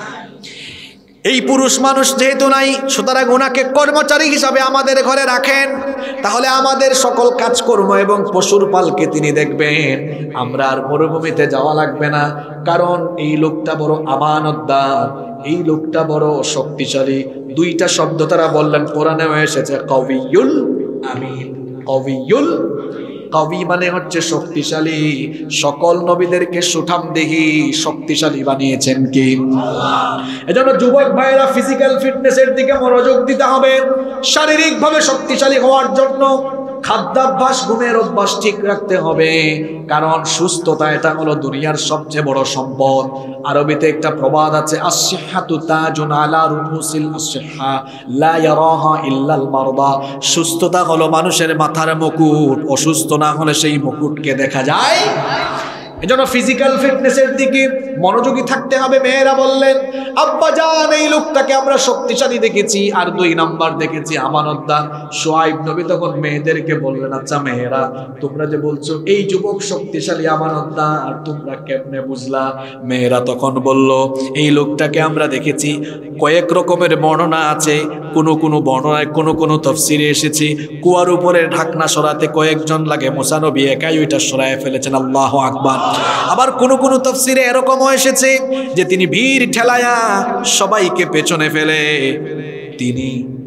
Speaker 1: এই পুরুষ মানুষ যেহেতু নাই, সুতরাং ওনাকে কর্মচারী হিসাবে আমাদের ঘরে রাখেন, তাহলে আমাদের সকল কাজকর্ম এবং পশুর পালকে তিনি দেখবেন, আমরা আর মরুভূমিতে যাওয়া লাগবে না। কারণ এই লোকটা বড় আমানতদার, এই লোকটা বড় শক্তিশালী। দুইটা শব্দ তারা বললেন, কোরআনেও এসেছে, কবিয়ুল আমিন। কবিয়ুল, কবি মানে হচ্ছে শক্তিশালী। সকল নবীদেরকে সুঠামদেহী শক্তিশালী বানিয়েছেন কি আল্লাহ। এজন্য যুবক ভাইরা ফিজিক্যাল ফিটনেসের দিকে মনোযোগ দিতে হবে। শারীরিকভাবে শক্তিশালী হওয়ার জন্য খাদ্যাভ্যাস, ঘুমের অভ্যাস ঠিক রাখতে হবে, কারণ সুস্থতা এটা হলো দুনিয়ার সবচেয়ে বড় সম্পদ। আরবিতে একটা প্রবাদ আছে, আস-সিহহাতু তাজুন আলা রুউসিল আসিহহা লা ইয়ারাহা ইল্লাল মারদা। সুস্থতা হলো মানুষের মাথার মুকুট, অসুস্থ না হলে সেই মুকুটকে দেখা যায়। এজন্য ফিজিক্যাল ফিটনেসের দিকে মনোযোগী থাকতে হবে। মেয়েরা বললেন, আব্বা জান, এই লোকটাকে আমরা শক্তিশালী দেখেছি, আর দুই নাম্বার দেখেছি আমানতদার। শুআইব নবী তখন মেয়েদেরকে বললেন, আচ্ছা মেয়েরা, তোমরা যে বলছো এই যুবক শক্তিশালী আমানতদার, তোমরা কেমনে বুঝলা? মেয়েরা তখন বলল, এই লোকটাকে আমরা দেখেছি, কয়েক রকমের বর্ণনা আছে, কোন বর্ণনায় কোন তাফসিরে এসেছে কুয়ার উপরে ঢাকনা সরাতে কয়েকজন লাগে, মুসা নবী একাই ওইটা সরায় ফেলেছেন। আল্লাহু আকবার। আবার কোন তাফসিরে এরকমও এসেছে যে তিনি ভিড় ঠেলায়া সবাইকে পেছনে ফেলে তিনি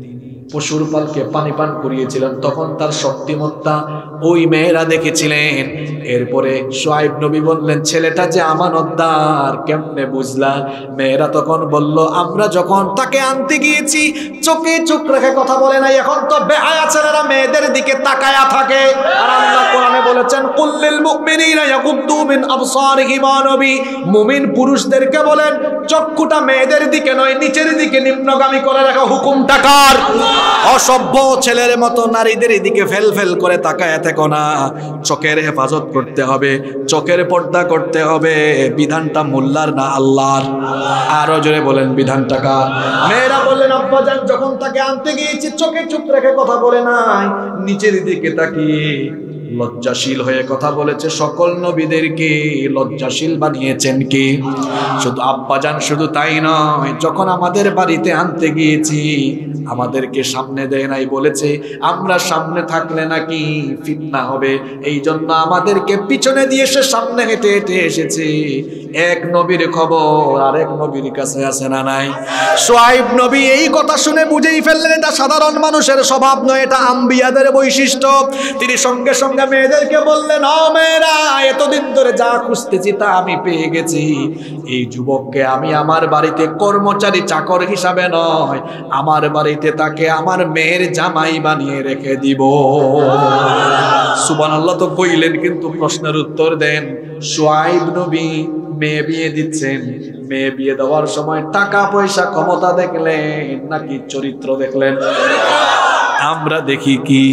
Speaker 1: পশুর পালকে পানি পান করিয়েছিলেন, তখন তার শক্তিমত্তা ওই মেয়েরা দেখেছিলেন। এরপরে শুআয়ব নবী বললেন, ছেলেটা যে আমানতদার, কেমনে বুঝলা? মেয়েরা তখন বলল, আমরা যখন তাকে আনতে গিয়েছি চোখে চোখ রেখে কথা বলে নাই, এখন তো বেহায়া ছেলেরা মেয়েদের দিকে তাকায়া থাকে। আর আল্লাহ কোরআনে বলেছেন, কুল্লিল মুমিনিনা ইয়াগুদ্দু মিন আবসারিহিম, নবী মুমিন পুরুষদেরকে বলেন চক্ষুটা মেয়েদের দিকে নয় নিচের দিকে নিম্নগামী করে রাখা হুকুমটা কার? অসভ্য ছেলের মতো নারীদের দিকে ফেল ফেল করে তাকায় থেকো না। চোখের হেফাজত করতে হবে, চোখের পর্দা করতে হবে। বিধানটা মোল্লার না আল্লাহর? আরো জোরে বলেন, বিধানটা কার? মেয়েরা বললেন, আব্বাজান যখন তাকে আনতে গিয়েছি চোখে চুপ রেখে কথা বলে নাই, নিচের দিকে তাকিয়ে লজ্জাশীল হয়ে কথা বলেছে। সকল নবীদেরকে লজ্জাশীল বানিয়েছেন কি? শুধু আব্বাজান, শুধু তাই নয়, যখন আমাদের বাড়িতে আনতে গিয়েছি আমাদেরকে সামনে দেয় নাই, বলেছে আমরা সামনে থাকলে নাকি ফিতনা হবে, এই জন্য আমাদেরকে পিছনে দিয়ে সে সামনে হেঁটে হেঁটে এসেছে। এক নবীর খবর আরেক নবীর কাছে আছে না নাই? শুআয়ব নবী এই কথা শুনে বুঝেই ফেললেন এটা সাধারণ মানুষের স্বভাব নয়, এটা আম্বিয়াদের বৈশিষ্ট্য। তিনি সঙ্গে সঙ্গে মেয়েদেরকে বললেন, ও মেয়েরা, এতদিন ধরে যা খুঁজতেছি তা আমি পেয়ে গেছি। এই যুবককে আমি আমার বাড়িতে কর্মচারী চাকর হিসাবে নয়, আমার বাড়িতে তাকে আমার মেয়ের জামাই বানিয়ে রেখে দিব। সুবহানাল্লাহ তো কইলেন, কিন্তু প্রশ্নের উত্তর দেন। শুআয়ব নবী মেয়ে বিয়ে দিচ্ছেন, মেয়ে বিয়ে দেওয়ার সময় টাকা পয়সা ক্ষমতা দেখলেন নাকি চরিত্র দেখলেন? আমরা দেখি কি?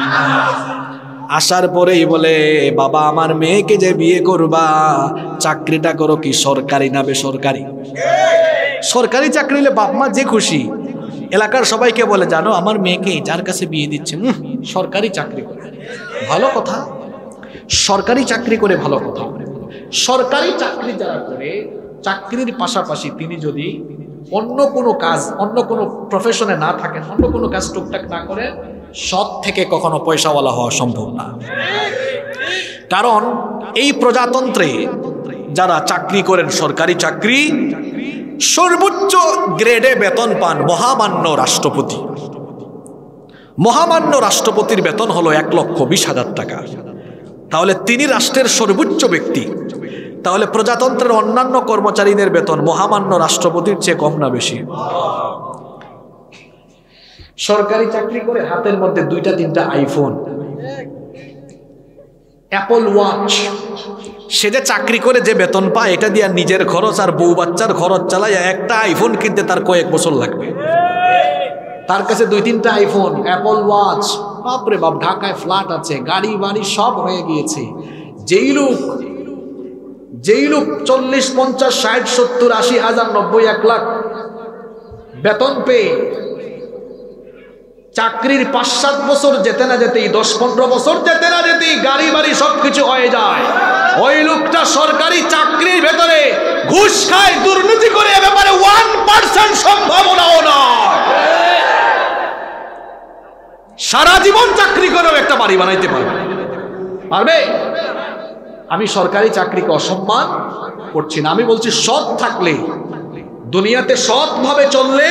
Speaker 1: আসার পরেই বলে, বাবা আমার মেয়েকে যে বিয়ে করবা চাকরিটা করো কি সরকারি না বেসরকারি? সরকারি চাকরি হলে বাপ মা যে খুশি। এলাকার সবাইকে বলে, জানো আমার মেয়েকে যার কাছে বিয়ে দিচ্ছে সরকারি চাকরি করে। ভালো কথা, সরকারি চাকরি করে ভালো কথা। সরকারি চাকরি যারা করে, চাকরির পাশাপাশি তিনি যদি অন্য কোনো কাজ, অন্য কোনো প্রফেশনে না থাকেন, অন্য কোনো কাজ টুকটাক না করেন, সৎ থেকে কখনো পয়সাওয়ালা হওয়া সম্ভব না। কারণ এই প্রজাতন্ত্রে যারা চাকরি করেন, সরকারি চাকরি, সর্বোচ্চ গ্রেডে বেতন পান মহামান্য রাষ্ট্রপতি। মহামান্য রাষ্ট্রপতির বেতন হলো 1,20,000 টাকা। তাহলে তিনি রাষ্ট্রের সর্বোচ্চ ব্যক্তি। তাহলে প্রজাতন্ত্রের অন্যান্য কর্মচারীদের বেতন মহামান্য রাষ্ট্রপতির চেয়ে কম না বেশি? সরকারি চাকরি করে হাতের মধ্যে 2-3টা আইফোন, অ্যাপল ওয়াচ, সে যে চাকরি করে যে বেতন পায় এটা দিয়ে নিজের খরচ আর বউ বাচ্চার খরচ চালায়, একটা আইফোন কিনতে তার কয়েক বছর লাগবে। তার কাছে 2-3টা আইফোন, অ্যাপল ওয়াচ, বাপরে বাপ, ঢাকায় ফ্ল্যাট আছে, গাড়ি বাড়ি সব হয়ে গিয়েছে। যেই লোক 40, 50, 60, 70, 80 হাজার, 90, 1 লাখ বেতন পেয়ে চাকরির 5-7 বছর যেতে না যেতেই, 10-15 বছর যেতে না যেতেই গাড়ি বাড়ি সবকিছু হয়ে যায়, ওই লোকটা সরকারি চাকরির ভেতরে ঘুষ খায়, দুর্নীতি করে, এ ব্যাপারে 1% সম্ভাবনাও নয়। সারা জীবন চাকরি করেও একটা বাড়ি বানাইতে পারবে? আমি সরকারি চাকরিকে অসম্মান করছি না, আমি বলছি সৎ থাকলে, দুনিয়াতে সৎ ভাবে চললে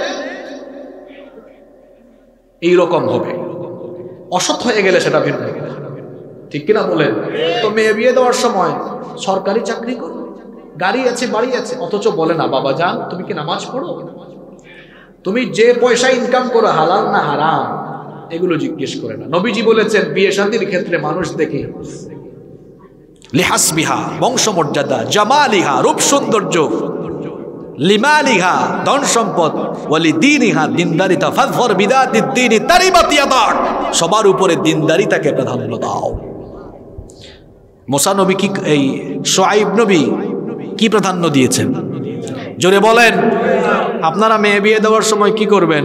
Speaker 1: এইরকম হবে। অসৎ হয়ে গেলে সেটা ভিন্ন, ঠিক কিনা বলেন? তো মেয়ে বিয়ে দেওয়ার সময় সরকারি চাকরি করো, গাড়ি আছে, বাড়ি আছে, অথচ বলে না, বাবা জান তুমি কি নামাজ পড়ো? তুমি যে পয়সা ইনকাম করো হালাল না হারাম এগুলো জিজ্ঞেস করে না। নবীজি বলেছেন বিয়ে শাদীর ক্ষেত্রে মানুষ দেখে লিহাসবিহা, বংশমর্যাদা, জামালিহা, রূপ সৌন্দর্য, লিমালিহা, ধন সম্পদ, ওয়ালিদিনিহা, দিনদারিতা, ফাযফর বিদাতিদ্দীনি তারিবাত ইয়াদাক, সবার উপরে দিনদারিতাকে প্রাধান্য দাও। মুসা নবী কি, এই শুআয়ব নবী কি প্রাধান্য দিয়েছেন? জোরে বলেন। আপনারা মেয়ে বিয়ে দেওয়ার সময় কি করবেন?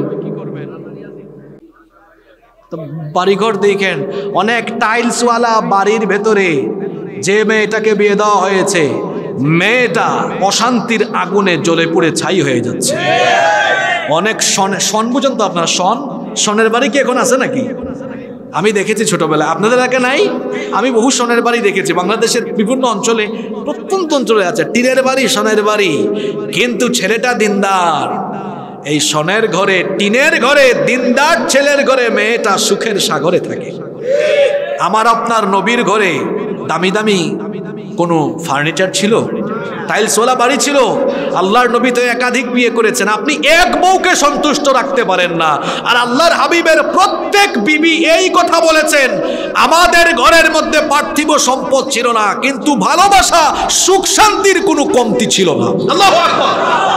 Speaker 1: তো বাড়িঘর দেখেন, অনেক টাইলসওয়ালা বাড়ির ভেতরে যে মেয়েটাকে বিয়ে দেওয়া হয়েছে, মেয়েটা অশান্তির আগুনে জ্বলে পুড়ে ছাই হয়ে যাচ্ছে। অনেক শন বুঝেন তো আপনারা? শনের বাড়ি কি এখন আছে নাকি? আমি দেখেছি ছোটবেলায়, আপনাদের এলাকা নাই? আমি বহু শনের বাড়ি দেখেছি বাংলাদেশের বিভিন্ন অঞ্চলে, প্রত্যন্ত অঞ্চলে আছে টিনের বাড়ি, শনের বাড়ি, কিন্তু ছেলেটা দিনদার, এই সোনের ঘরে, টিনের ঘরে, দিনদার ছেলের ঘরে মেয়েটা সুখের সাগরে থাকে। আমার আপনার নবীর ঘরে দামি দামি কোনো ফার্নিচার ছিল? টাইলসওয়ালা বাড়ি ছিল? আল্লাহর নবী তো একাধিক বিয়ে করেছেন, আপনি এক বউকে সন্তুষ্ট রাখতে পারেন না। আর আল্লাহর হাবিবের প্রত্যেক বিবি এই কথা বলেছেন, আমাদের ঘরের মধ্যে পার্থিব সম্পদ ছিল না, কিন্তু ভালোবাসা, সুখ শান্তির কোনো কমতি ছিল না। আল্লাহু আকবার।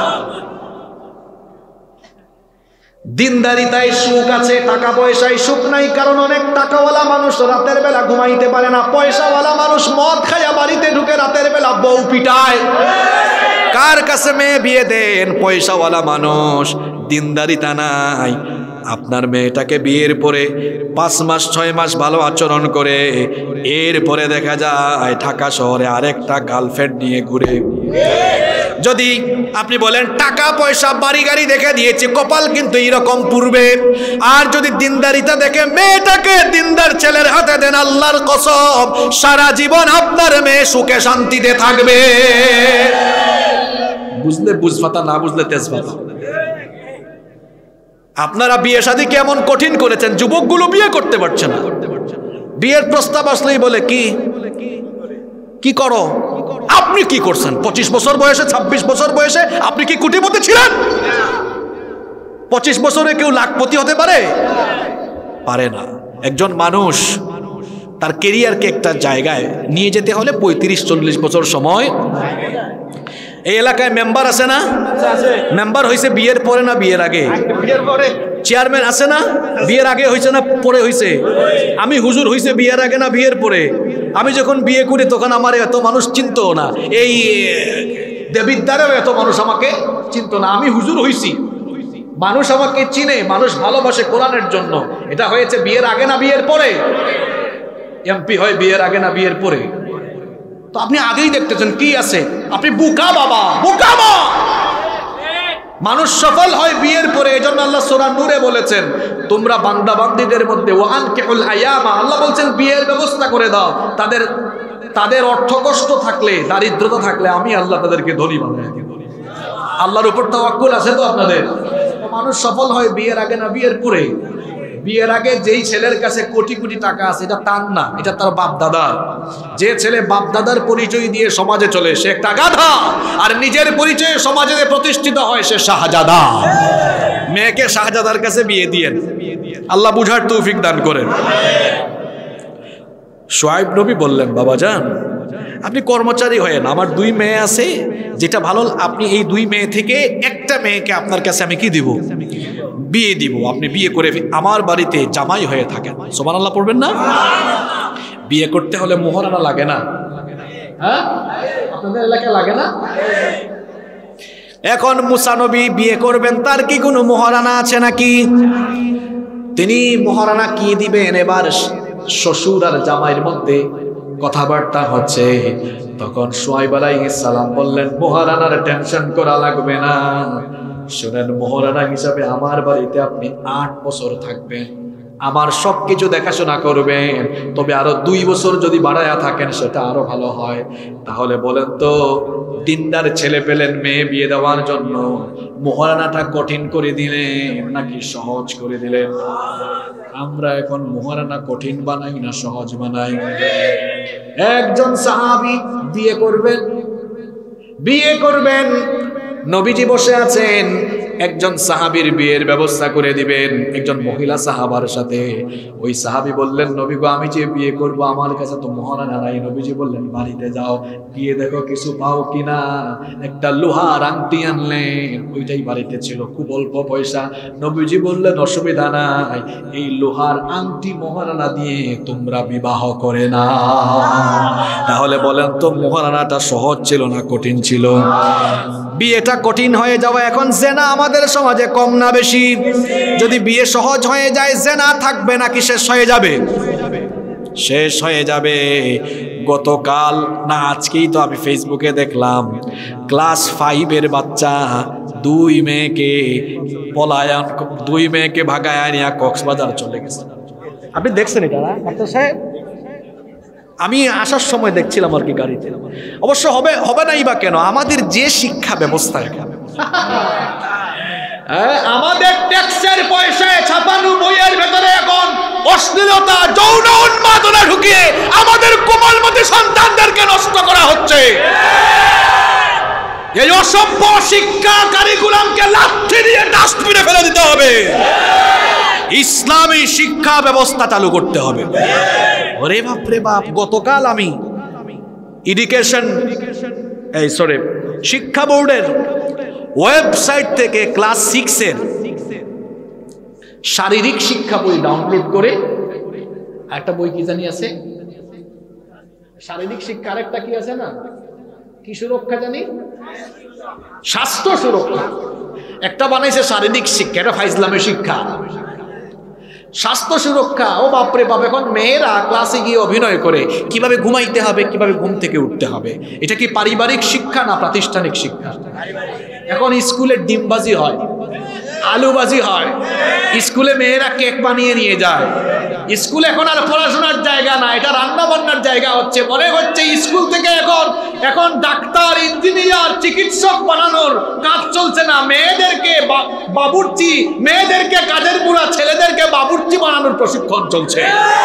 Speaker 1: দিনদারিতায় সুখ আছে, টাকা পয়সায় সুখ নাই। কারণ অনেক টাকাওয়ালা মানুষ রাতের বেলা ঘুমাইতে পারে না, পয়সাওয়ালা মানুষ মদ খাইয়া বাড়িতে ঢুকে রাতের বেলা বউ পিটায়। কার কাছে মেয়ে বিয়ে দেন? পয়সাওয়ালা মানুষ। দিনদারিতা নাই। আপনার মেয়েটাকে বিয়ের পরে 5 মাস 6 মাস ভালো আচরণ করে, এরপরে দেখা যায় ঢাকা শহরে আরেকটা গার্লফ্রেন্ড নিয়ে ঘুরে। যদি আপনি বলেন টাকা পয়সা বাড়ি গাড়ি দেখে দিয়েছে, কপাল কিন্তু এরকম পূর্বে। আর যদি দিনদারিতা দেখে মেয়েটাকে দিনদার ছেলের হাতে দেন, আল্লাহর কসম সারা জীবন আপনার মেয়ে সুখে শান্তিতে থাকবে। বুঝলে বুঝপাতা, না বুঝলে তেজপাতা। আপনারা বিয়ে শাদী কেমন কঠিন করেছেন, যুবকগুলো বিয়ে করতে পারছে না। বিয়ের প্রস্তাব আসলেই বলে কি কি করো? আপনি কি করছেন? 25 বছর বয়সে, 26 বছর বয়সে আপনি কি কোটিপতি ছিলেন? 25 বছরে কেউ লাখপতি হতে পারে? পারে না। একজন মানুষ তার কেরিয়ারকে একটা জায়গায় নিয়ে যেতে হলে 35-40 বছর সময়। এই এলাকায় মেম্বার আছে না? মেম্বার হয়েছে বিয়ের পরে না বিয়ের আগে? চেয়ারম্যান আছে না? বিয়ের আগে হয়েছে না পরে হয়েছে? আমি হুজুর হয়েছে বিয়ের আগে না বিয়ের পরে? আমি যখন বিয়ে করি তখন আমার এত মানুষ চিনতো না, এই দেবিদ্বারেও এত মানুষ আমাকে চিনতো না। আমি হুজুর হয়েছি, মানুষ আমাকে চিনে, মানুষ ভালোবাসে কোরআনের জন্য। এটা হয়েছে বিয়ের আগে না বিয়ের পরে? এমপি হয় বিয়ের আগে না বিয়ের পরে? তো আপনি আগেই দেখতেছেন কি আছে। আপনি বোকা বাবা, বোকা মা। মানুষ সফল হয় বিয়ের পরে। এজন্য আল্লাহ সূরা নূরে বলেছেন, তোমরা বান্দা বান্দীদের মধ্যে ওয়ানকিহুল আয়ামা, আল্লাহ বলছেন বিয়ের ব্যবস্থা করে দাও। তাদের অর্থ কষ্ট থাকলে, দারিদ্রতা থাকলে আমি আল্লাহ তাদেরকে ধনী বানাই দেব। আল্লাহর উপর তাওয়াক্কুল আছে তো আপনাদের? মানুষ সফল হয় বিয়ের আগে না বিয়ের পরে? বিয়ের আগে যেই ছেলের কাছে কোটি কোটি টাকা আছে এটা তার না, এটা তার বাপ দাদার। যে ছেলে বাপ দাদার পরিচয় দিয়ে সমাজে চলে সে একটা গাধা, আর নিজের পরিচয়ে সমাজে প্রতিষ্ঠিত হয় সে শাহজাদা। মেয়েকে শাহজাদার কাছে বিয়ে দিয়েন, আল্লাহ বুঝার তৌফিক দান করেন। শুআয়ব নবী বললেন, বাবাজান আপনি কর্মচারী হয়েন, আমার 2 মেয়ে আছে, যেটা ভালো আপনি এই 2 মেয়ে থেকে একটা মেয়েকে আপনার কাছে আমি কি দিব? বিয়ে দিব। আপনি বিয়ে করে আমার বাড়িতে জামাই হয়ে থাকেন। সুবহানাল্লাহ পড়বেন না? বিয়ে করতে হলে মোহরানা লাগে না? হ্যাঁ, আপনাদের এলাকায় লাগে না? এখন মুসা নবী বিয়ে করবেন, তার কি কোনো মোহরানা আছে নাকি? তিনি মোহরানা কি দিবেন? এবার শ্বশুর আর জামাইয়ের মধ্যে কথাবার্তা হচ্ছে। তখন শুআয়ব আলাইহিস সালাম বললেন, মোহরানার টেনশন করা লাগবে না। শুনেন, মোহরানা হিসাবে আমার বাড়িতে আপনি 8 বছর থাকবেন, আমার সবকিছু দেখাশোনা করবেন। তবে আরো 2 বছর যদি বাড়ায়া থাকেন সেটা আরো ভালো হয়। তাহলে বলেন তো, দিনদার ছেলে পেলেন মেয়ে বিয়ে দেওয়ার জন্য, মোহরানাটা কঠিন করে দিলেন নাকি সহজ করে দিলেন? আমরা এখন মোহরানা কঠিন বানাই না সহজ বানাই? একজন সাহাবী বিয়ে করবেন, নবীজি বসে আছেন, একজন সাহাবীর বিয়ের ব্যবস্থা করে দিবেন একজন মহিলা সাহাবার সাথে। ওই সাহাবী বললেন, নবী গো আমি যে বিয়ে করব আমার কাছে তো মোহরানা নাই। নবীজি বললেন, বাড়িতে যাও, গিয়ে দেখো কিছু পাও কিনা। একটা লোহার আংটি আনলেন, ওইটাই বাড়িতে ছিল, খুব অল্প পয়সা। নবীজি বললেন, অসুবিধা নাই, এই লোহার আংটি মোহরানা দিয়ে তোমরা বিবাহ করে না। তাহলে বলেন তো, মোহরানাটা সহজ ছিল না কঠিন ছিল? বিয়েটা কঠিন হয়ে যাওয়া এখন জেনা আমাদের সমাজে কম না বেশি? যদি বিয়ে সহজ হয়ে যায়, জেনা থাকবে নাকি শেষ হয়ে যাবে? শেষ হয়ে যাবে। গতকাল না আজকেই তো আমি ফেসবুকে দেখলাম, ক্লাস 5-এর বাচ্চা 2 মেয়েকে ভাগায় নিয়ে কক্সবাজার চলে গেছে। আপনি দেখছেন এটা না ডাক্তার সাহেব? আমি আসার সময় দেখছিলাম আর কি গাড়িতে। অবশ্য হবে নাই বা কেন, আমাদের যে শিক্ষা ব্যবস্থা আমাদের ট্যাক্সের পয়সায় ছাপানো বইয়ের ভেতরে এখন অশ্লীলতা, যৌন উন্মাদনা ঢুকিয়ে আমাদের কোমলমতি সন্তানদেরকে নষ্ট করা হচ্ছে। এই অসভ্য শিক্ষা কারিকুলামকে লাঠি দিয়ে ডাস্টবিনে ফেলে দিতে হবে। ইসলামী শিক্ষা ব্যবস্থা চালু করতে হবে। ওরে বাপ রে বাপ, গতকাল আমি শিক্ষা বোর্ডের ওয়েবসাইট থেকে ক্লাস 6 এর শারীরিক শিক্ষা বই ডাউনলোড করে, একটা বই কি জানি আছে শারীরিক শিক্ষা, আরেকটা কি আছে না, কি সুরক্ষা জানি, স্বাস্থ্য সুরক্ষা, একটা বানাইছে শারীরিক শিক্ষা, এটা ফাইজলামের শিক্ষা। স্বাস্থ্য সুরক্ষা, ও বাপরে বাপ, এখন মেয়েরা ক্লাসে গিয়ে অভিনয় করে কিভাবে ঘুমাইতে হবে, কিভাবে ঘুম থেকে উঠতে হবে। এটা কি পারিবারিক শিক্ষা না প্রাতিষ্ঠানিক শিক্ষা? এখন স্কুলে ডিমবাজি হয়, আলুবাজি হয়, স্কুলে মেয়েরা কেক বানিয়ে নিয়ে যায়। স্কুল এখন আর পড়াশোনার জায়গা না, এটা রান্না বান্নার জায়গা হচ্ছে। মনে হচ্ছে স্কুল থেকে এখন ডাক্তার, ইঞ্জিনিয়ার, চিকিৎসক বানানোর কাজ চলছে না, মেয়েদেরকে বাবুর্চি, মেয়েদেরকে কাজের বুড়া, ছেলেদেরকে বাবুর্চি বানানোর প্রশিক্ষণ চলছে।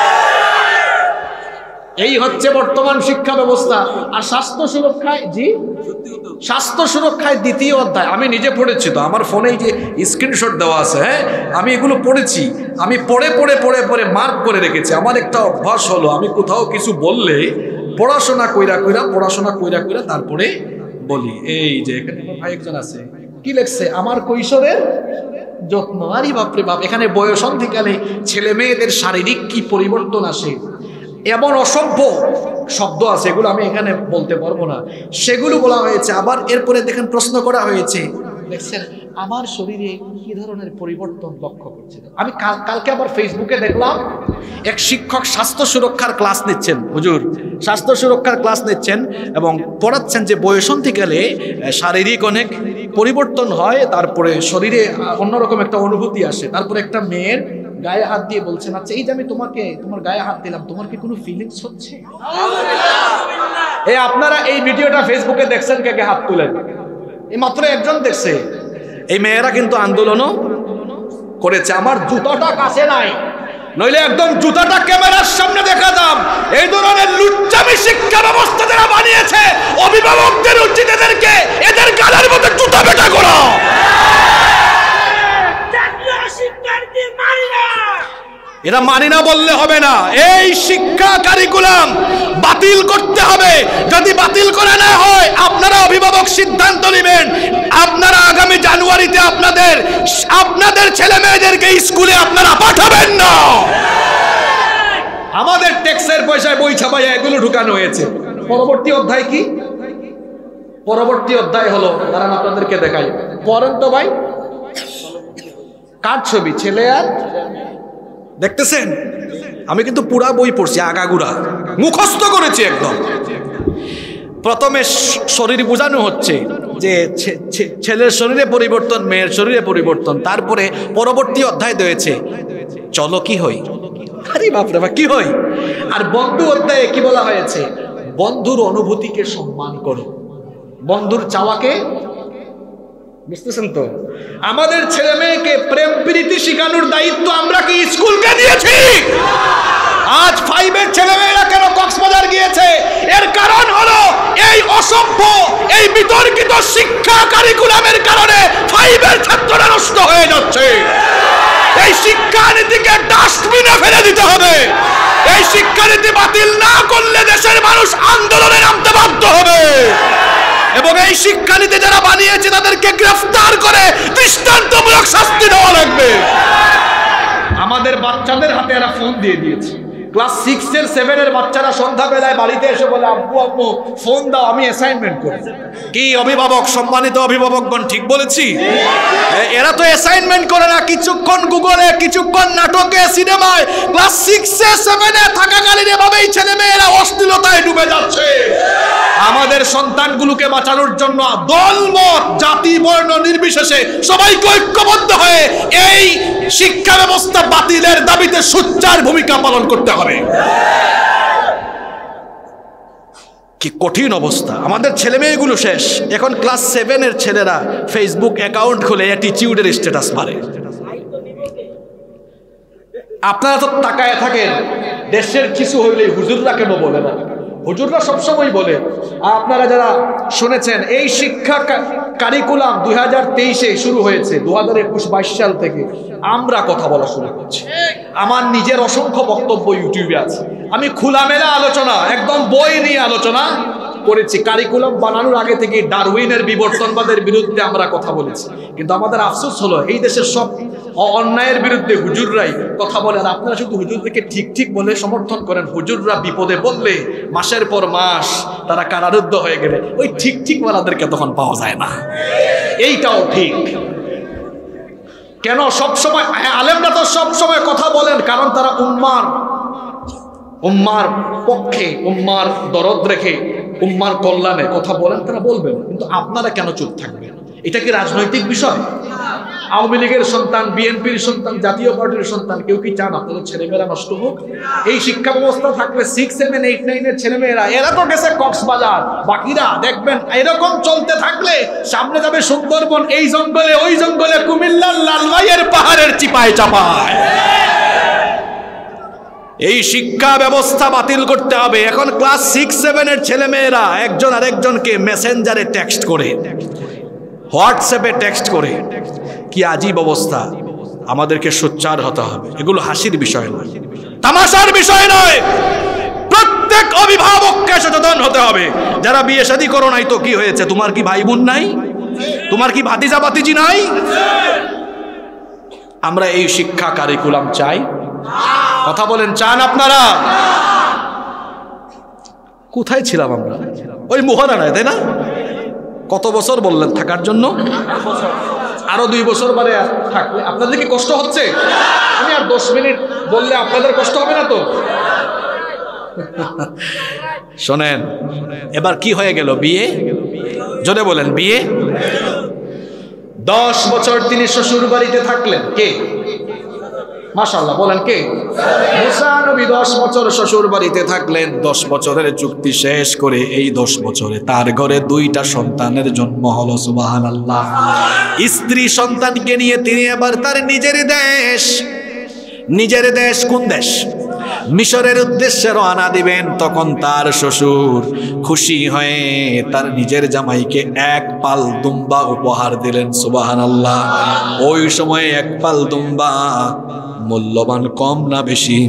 Speaker 1: এই হচ্ছে বর্তমান শিক্ষা ব্যবস্থা। আর স্বাস্থ্য সুরক্ষায়, স্বাস্থ্য সুরক্ষায় 2য় অধ্যায় আমি নিজে পড়েছি, তো আমার ফোনে যে স্ক্রিনশট দেওয়া আছে, আমি এগুলো পড়েছি। আমি পড়ে মার্ক করে রেখেছি। আমার একটা অভ্যাস হলো, আমি কোথাও কিছু বললে পড়াশোনা কইরা তারপরে বলি। এই যে এখানে ভাই একজন আছে, কি লেখছে, আমার কৈশোরের যত্ন। আরে বাপরে বাপ, এখানে বয়সন্ধিকালে ছেলে মেয়েদের শারীরিক কি পরিবর্তন আসে, এমন অসভ্য শব্দ আছে, এগুলো আমি এখানে বলতে পারবো না, সেগুলো বলা হয়েছে। আবার এরপরে দেখেন প্রশ্ন করা হয়েছে, দেখছেন আমার শরীরে কি ধরনের পরিবর্তন লক্ষ্য করছেন। আমি কালকে আবার ফেসবুকে দেখলাম এক শিক্ষক স্বাস্থ্য সুরক্ষার ক্লাস নিচ্ছেন, হুজুর স্বাস্থ্য সুরক্ষার ক্লাস নিচ্ছেন এবং পড়াচ্ছেন যে বয়সন্ধিকালে শারীরিক অনেক পরিবর্তন হয়, তারপরে শরীরে অন্যরকম একটা অনুভূতি আসে। তারপরে একটা মেয়ের গায়ে হাত দিয়ে বলছেন, আচ্ছা এই যে আমি তোমার গায়ে হাত দিলাম, তোমার কি কোনো ফিলিংস হচ্ছে? আপনারা এই ভিডিওটা ফেসবুকে দেখছেন, কে হাত তুলেন? এই মাত্র একজন দেখছে। এই মেয়েরা কিন্তু আন্দোলনও করেছে। আমার জুতাটা কাছে নাই, নইলে একদম জুতাটা ক্যামেরার সামনে দেখাতাম। এই ধরনের লুচ্চামি শিক্ষা ব্যবস্থা যারা বানিয়েছে, অভিভাবকদের উচিত এদের গালের মধ্যে জুতা পেটা করা। এরা মানি না বললে হবে না, এই শিক্ষা কারিকুলাম বাতিল করতে হবে। যদি বাতিল করা না হয়, আপনারা অভিভাবক সিদ্ধান্ত নেবেন, আপনারা আগামী জানুয়ারিতে আপনাদের ছেলে মেয়েদেরকে স্কুলে আপনারা পাঠাবেন না। আমাদের ট্যাক্সের পয়সায় বই ছাপাইয়া এগুলো ঢুকানো হয়েছে। পরবর্তী অধ্যায় কি? পরবর্তী অধ্যায় হলো, দাঁড়ান আপনাদেরকে দেখাই, পড়েন তো ভাই, কার ছবি? ছেলে আর দেখতেছেন? আমি কিন্তু পুরা বই পড়ছি, আগাগুড়া মুখস্থ করেছি একদম। প্রথমে শরীর বোঝানো হচ্ছে যে ছেলের শরীরে পরিবর্তন, মেয়ের শরীরে পরিবর্তন। তারপরে পরবর্তী অধ্যায় রয়েছে, চলো কি হই। আরে বাপরে বাপ, কি হই। আর বন্ধু অধ্যায়ে কি বলা হয়েছে? বন্ধুর অনুভূতিকে সম্মান করো, বন্ধুর চাওয়াকে, বুঝতেছেন তো? আমাদের ছেলে মেয়েকে প্রেম প্রীতি শিখানোর দায়িত্ব আমরা কি স্কুলকে দিয়েছি? আজ 5 এর ছেলে মেয়েরা কেন কক্সবাজার গিয়েছে? এর কারণ হলো এই অসভ্য, এই বিতর্কিত শিক্ষা কারিকুলামের কারণে 5 এর ছাত্ররা নষ্ট হয়ে যাচ্ছে। এই শিক্ষানীতিকে ডাস্টবিনে ফেলে দিতে হবে। এই শিক্ষানীতি বাতিল না করলে দেশের মানুষ আন্দোলনে নামতে বাধ্য হবে। এবং এই শিক্ষানীতি যারা বানিয়েছে তাদেরকে গ্রেফতার করে দৃষ্টান্তমূলক শাস্তি দেওয়া লাগবে। আমাদের বাচ্চাদের হাতে এরা ফোন দিয়ে দিয়েছে। ক্লাস 6 এর 7 এর বাচ্চারা সন্ধ্যাবেলায় বাড়িতে এসে বলে, আব্বু আব্বু ফোন দাও, আমি অ্যাসাইনমেন্ট করি। কি অভিভাবক, সম্মানিত অভিভাবকগণ, ঠিক বলেছি? এরা তো অ্যাসাইনমেন্ট করে না, কিছুক্ষণ গুগলে, কিছুক্ষণ নাটকে, সিনেমায়। ক্লাস 6 এ 7 এ থাকাকালীন এভাবেই ছেলে মেয়েরা অশ্লীলতায় ডুবে যাচ্ছে। আমাদের সন্তানগুলোকে বাঁচানোর জন্য দল মত জাতি বর্ণ নির্বিশেষে সবাইকে ঐক্যবদ্ধ হয়ে এই শিক্ষা ব্যবস্থা বাতিলের দাবিতে সোচ্চার ভূমিকা পালন করতে হবে। কি কঠিন অবস্থা, আমাদের ছেলে মেয়েগুলো শেষ। এখন ক্লাস 7-এর ছেলেরা ফেসবুক অ্যাকাউন্ট খুলে অ্যাটিটিউডের স্ট্যাটাস মারে। আপনারা তো তাকায় থাকেন, দেশের কিছু হইলে হুজুররা কেন বলে না? হুজুররা সবসময় বলে। আপনারা যারা শুনেছেন, এই শিক্ষা কারিকুলাম 2023-এ শুরু হয়েছে, 2021-22 সাল থেকে আমরা কথা বলা শুরু করছি। আমার নিজের অসংখ্য বক্তব্য ইউটিউবে আছে, আমি খোলামেলা আলোচনা, একদম বই নিয়ে আলোচনা করেছি। কারিকুলাম বানানোর আগে থেকে ডারউইনের বিবর্তনবাদের বিরুদ্ধে আমরা কথা বলেছি। কিন্তু আমাদের আফসোস হলো, এই দেশের সব অন্যায়ের বিরুদ্ধে হুজুররাই কথা বলেন। আপনারা শুধু হুজুরদেরকে ঠিক ঠিক বলে সমর্থন করেন। হুজুররা বিপদে পড়লে মাসের পর মাস তারা কারারুদ্ধ হয়ে গেলে ওই ঠিক ঠিক ওয়ালাদেরকে তখন পাওয়া যায় না। এইটাও ঠিক। কেন সবসময় আলেমরা তো সবসময় কথা বলেন? কারণ তারা উম্মার পক্ষে, উম্মার দরদ রেখে, উম্মার কল্যাণে কথা বলেন, তারা বলবেন। কিন্তু আপনারা কেন চুপ থাকবেন? এটা কি রাজনৈতিক বিষয়? আওয়ামী লীগের সন্তান, বিএনপির সন্তান, জাতীয় পার্টির সন্তান কেউ কি চান আপনাদের ছেলেমেয়েরা নষ্ট হোক? এই শিক্ষা ব্যবস্থা থাকলে 6, 7, 8, 9-এর ছেলেমেয়েরা, এরা তো গেছে কক্সবাজার, বাকিরা দেখবেন এরকম চলতে থাকলে সামনে যাবে সুন্দরবন, এই জঙ্গলে, ওই জঙ্গলে, কুমিল্লার লালমাইয়ের পাহাড়ের চিপায় চাপায়। এই শিক্ষা ব্যবস্থা বাতিল করতে হবে। এখন ক্লাস 6, 7-এর ছেলেমেয়েরা একজন আরেকজনকে মেসেঞ্জারে টেক্সট করে, হোয়াটসঅ্যাপে টেক্সট করে, কি আজীব অবস্থা। আমাদেরকে সোচ্চার হতে হবে। এগুলো হাসির বিষয় নয়, তামাশার বিষয় নয়। প্রত্যেক অভিভাবককে সচেতন হতে হবে। যারা বিয়ে শাদী করো নাই তো কি হয়েছে? তোমার কি ভাই বোন নাই? তোমার কি ভাতিজা ভাতিজি নাই? আমরা এই শিক্ষা কারিকুলাম চাই? কথা বলেন, চান আপনারা? কোথায় ছিলাম আমরা? ওই মোহরানায়, তাই না? কত বছর বললেন থাকার জন্য? আরো 2 বছর পরে থাকলে আপনাদের কি কষ্ট হচ্ছে? আমি আর 10 মিনিট বললে আপনাদের কষ্ট হবে না তো? শোনেন, এবার কি হয়ে গেল? বিয়ে, জোরে বলেন, বিয়ে। 10 বছর তিনি শ্বশুর বাড়িতে থাকলেন। কে? মাশাআল্লাহ, বলেন কে? মুসা নবী 10 বছর শ্বশুর বাড়িতে থাকলেন। 10 বছরের চুক্তি শেষ করে এই 10 বছরে তার ঘরে 2টা সন্তানের জন্ম হলো। সুবহানাল্লাহ। স্ত্রী সন্তানকে নিয়ে তিনি এবার তার নিজের দেশ কোন দেশ? মিশরের উদ্দেশ্যে রওনা দিবেন। তখন তার শ্বশুর খুশি হয়ে তার নিজের জামাইকে 1 পাল দুম্বা উপহার দিলেন। সুবহানাল্লাহ। ওই সময়ে 1 পাল দুম্বা মূল্যবান কম না বেশি?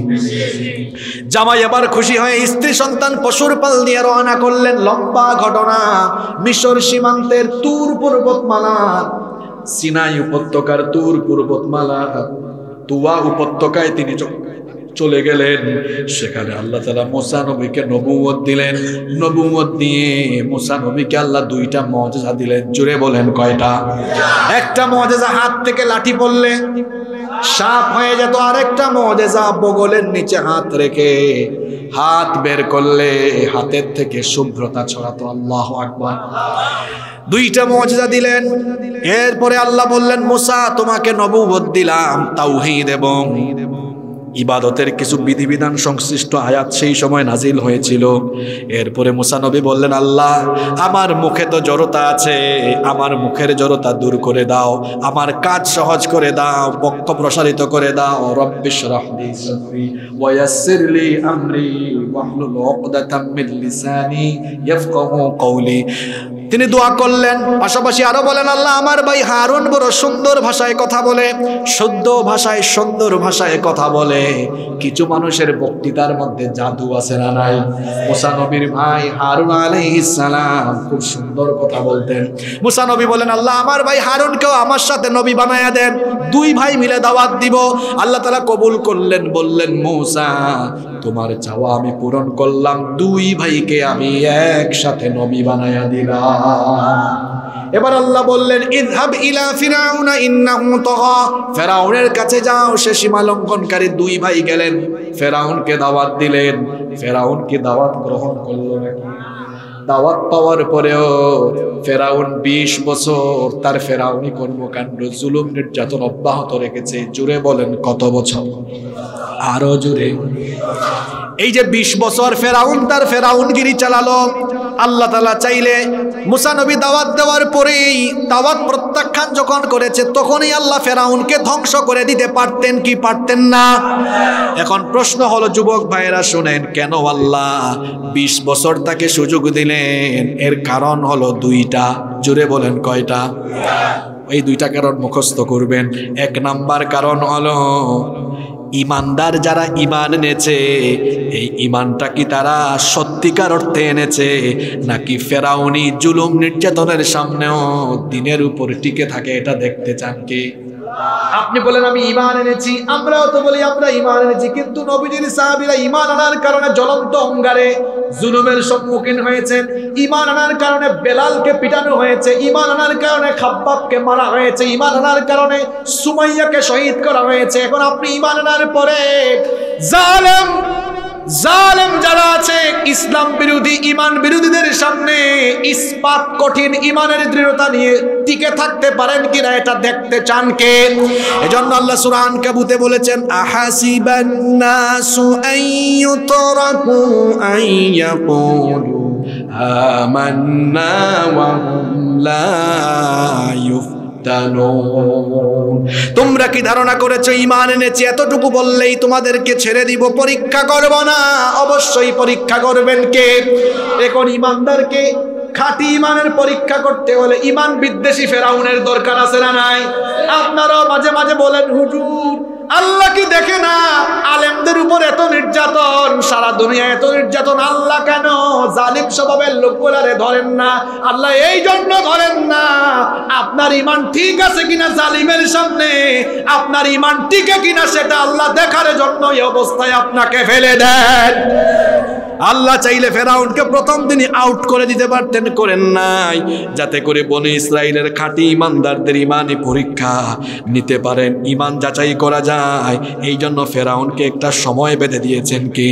Speaker 1: জামাই আবার খুশি হয়ে স্ত্রী সন্তান পশুর পাল নিয়ে রওনা করলেন। লম্বা ঘটনা। মিশর সীমান্তের তুর পর্বতমালা, সিনাই উপত্যকার তুর পর্বতমালা, তুয়া উপত্যকায় তিনি চলে গেলেন। সেখানে আল্লাহ তাআলা মুসা নবীকে নবুয়ত দিলেন। নবুয়ত দিয়ে মুসা নবীকে আল্লাহ 2টা মুআজিজা দিলেন। জুড়ে বলেন, কয়টা? একটা মুআজিজা, হাত থেকে লাঠি পড়লে সাপ হয়ে যেত। আরেকটা মুআজিজা, বগলের নিচে হাত রেখে হাত বের করলে হাতের থেকে শুভ্রতা ছড়াতো। আল্লাহু আকবার। 2টা মুআজিজা দিলেন। এরপরে আল্লাহ বললেন, মুসা তোমাকে নবুয়ত দিলাম, তাওহীদ এবং ইবাদতের কিছু বিধিবিধান সংশ্লিষ্ট আয়াত সেই সময় নাজিল হয়েছিল। এরপরে মুসা নবী বললেন, আল্লাহ আমার মুখে তো জড়তা আছে, আমার মুখের জড়তা দূর করে দাও, আমার কাজ সহজ করে দাও, বক্ষ প্রসারিত করে দাও। রব্বিশরাহ লি সাদরি ওয়া ইয়াসসির লি আমরি ওয়াহলুল উকদাতাম মিন লিসানি ইয়াফকাহু কওলি। তিনি দোয়া করলেন। পাশাপাশি আরো বলেন, আল্লাহ আমার ভাই হারুন বড় সুন্দর ভাষায় কথা বলে, শুদ্ধ ভাষায়, সুন্দর ভাষায় কথা বলে। কিছু মানুষের বক্তৃতার মধ্যে জাদু আছে না নাই? মুসা নবীর ভাই হারুন আলাইহিস সালাম খুব সুন্দর কথা বলতেন। মুসা নবী বলেন, আল্লাহ আমার ভাই হারুনকেও আমার সাথে নবী বানায়া দেন, 2 ভাই মিলে দাওয়াত দিব। আল্লাহ তাআলা কবুল করলেন। বললেন, মুসা তোমার চাওয়া আমি পূরণ করলাম, 2 ভাইকে আমি একসাথে নবী বানায়া দিলাম। এবার আল্লাহ বললেন, ইযহাব ইলা ফিরাউনা ইন্নাহু তাগা, ফিরাউনের কাছে যাও, সে সীমা লঙ্ঘনকারী। 2 ভাই গেলেন, ফিরাউনকে দাওয়াত দিলেন। ফিরাউন কি দাওয়াত গ্রহণ করলো নাকি? দাওয়াত পাওয়ার পরেও ফেরাউন 20 বছর তার ফেরাউনি কর্মকাণ্ড জুলুম নির্যাতন অব্যাহত রেখেছে। জুড়ে বলেন কত বছর? আরো জুড়ে। এই যে 20 বছর ফেরাউন তার ফেরাউনগিরি চালালো, আল্লাহ তাআলা চাইলে মুসা নবী দাওয়াত দেওয়ার পরেই, দাওয়াত প্রত্যাখ্যান যখন করেছে তখনই আল্লাহ ফেরাউনকে ধ্বংস করে দিতে পারতেন কি পারতেন না? এখন প্রশ্ন হলো যুবক ভাইয়েরা শুনেন, কেন আল্লাহ 20 বছর তাকে সুযোগ দিলেন? এর কারণ হলো দুইটা। জুড়ে বলেন কয়টা? এই দুইটা কারণ মুখস্থ করবেন। 1 নাম্বার কারণ হলো ইমানদার যারা ইমান এনেছে, এই ইমানটা কি তারা সত্যিকার অর্থে এনেছে, নাকি ফেরাউনি জুলুম নির্যাতনের সামনেও দিনের উপর টিকে থাকে? এটা দেখতে চান কি? আপনি বলেন আমি ঈমান এনেছি, আমরাও তো বলি আমরা ঈমান এনেছি, কিন্তু নবীজির সাহাবীরা ঈমান আনার কারণে জ্বলন্ত অঙ্গারে জুলুমের সম্মুখীন হয়েছেন। ঈমান আনার কারণে বেলালকে পিটানো হয়েছে, ঈমান আনার কারণে খাব্বাবকে মারা হয়েছে, ঈমান আনার কারণে সুমাইয়াকে শহীদ করা হয়েছে। এখন আপনি ঈমান আনার পরে জালেম যারা আছে, ইসলাম বিরোধী ঈমান বিরোধীদের সামনে ইস্পাত কঠিন ঈমানের দৃঢ়তা নিয়ে টিকে থাকতে পারেন কিনা এটা দেখতে চান কে? এজন্য আল্লাহ সূরা আনকাবুতে বলেছেন, আহাসিবান নাসু আইয়ুতরাকু আইয়াকুলু আমান্না ওয়া হুম লা তোমরা কি ধারণা করেছো ঈমান এনেছি এতটুকু বললেই তোমাদেরকে ছেড়ে দিব, পরীক্ষা করব না? অবশ্যই পরীক্ষা করবেন কে? এখন ঈমানদারকে খাঁটি ঈমানের পরীক্ষা করতে হলে ঈমান বিদ্বেষী ফেরাউনের দরকার আছে না নাই? আপনারাও মাঝে মাঝে বলেন, হুজুর আল্লাহ কি দেখে না আলেমদের উপর এত নির্যাতন, সারা দুনিয়া এত নির্যাতন, আল্লাহ কেন জালিম স্বভাবের লোকগুলারে ধরেন না? আল্লাহ এই জন্য ধরেন না, আপনার ঈমান ঠিক আছে কিনা জালিমের সামনে, আপনার ঈমান টিকে কিনা সেটা আল্লাহ দেখার জন্য এই অবস্থায় আপনাকে ফেলে দেন। আল্লাহ চাইলে ফেরাউনকে প্রথম দিনই আউট করে দিতে পারতেন, করেন নাই, যাতে করে বনি ইসরাইলের খাঁটি ঈমানদারদের ঈমানি পরীক্ষা নিতে পারেন, ঈমান যাচাই করা যায়। এই জন্য ফেরাউনকে একটা সময় বেঁধে দিয়েছেন কি?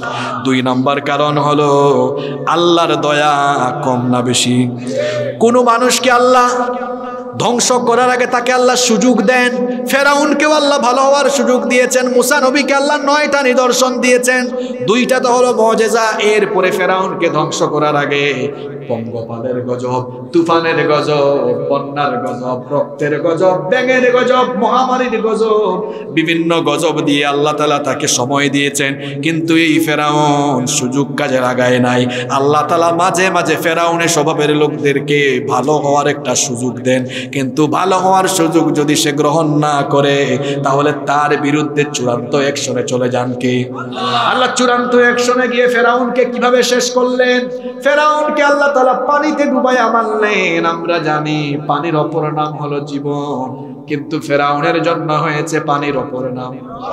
Speaker 1: 2 নাম্বার কারণ হলো আল্লাহর দয়া কম না বেশি? কোন মানুষকে আল্লাহ ধ্বংস করার আগে তাকে আল্লাহ সুযোগ দেন। ফেরাউনকেও আল্লাহ ভালো হওয়ার সুযোগ দিয়েছেন, মুসা নবীকে আল্লাহ 9টা নিদর্শন দিয়েছেন, 2টা তো হলো মুজিজা। এরপরে ফেরাউনকে ধ্বংস করার আগে পঙ্গপালের গজব, তুফানের গজব, বন্যার গজব, রক্তের গজব, ব্যাঙের গজব, মহামারীর গজব, বিভিন্ন গজব দিয়ে আল্লাহ তাআলা তাকে সময় দিয়েছেন। কিন্তু এই ফেরাউন সুযোগ কাজে লাগায় নাই। আল্লাহ তাআলা মাঝে মাঝে ফেরাউনের স্বভাবের লোকদেরকে ভালো হওয়ার একটা সুযোগ দেন, কিন্তু ভালো হওয়ার সুযোগ যদি সে গ্রহণ না করে তাহলে তার বিরুদ্ধে চূড়ান্ত অ্যাকশনে চলে যান কে? আল্লাহ চূড়ান্ত অ্যাকশনে গিয়ে ফেরাউনকে কিভাবে শেষ করলেন? ফেরাউনকে আল্লাহ তাআলা পানিতে ডুবাইয়া মারলেন। আমরা জানি পানির অপর নাম হলো জীবন, কিন্তু ফেরাউনের জন্য হয়েছে পানির অপর নাম।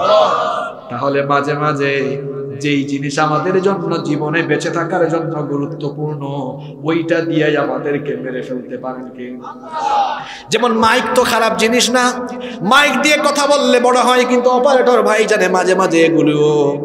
Speaker 1: তাহলে মাঝে মাঝে যেই জিনিস আমাদের জন্য জীবনে বেঁচে থাকার জন্য গুরুত্বপূর্ণ, ওইটা দিয়ে আমাদেরকে মেরে ফেলতে পারেন কে? যেমন মাইক তো খারাপ জিনিস না, মাইক দিয়ে কথা বললে বড় হয়, কিন্তু অপারেটর ভাই জানে মাঝে মাঝে এগুলো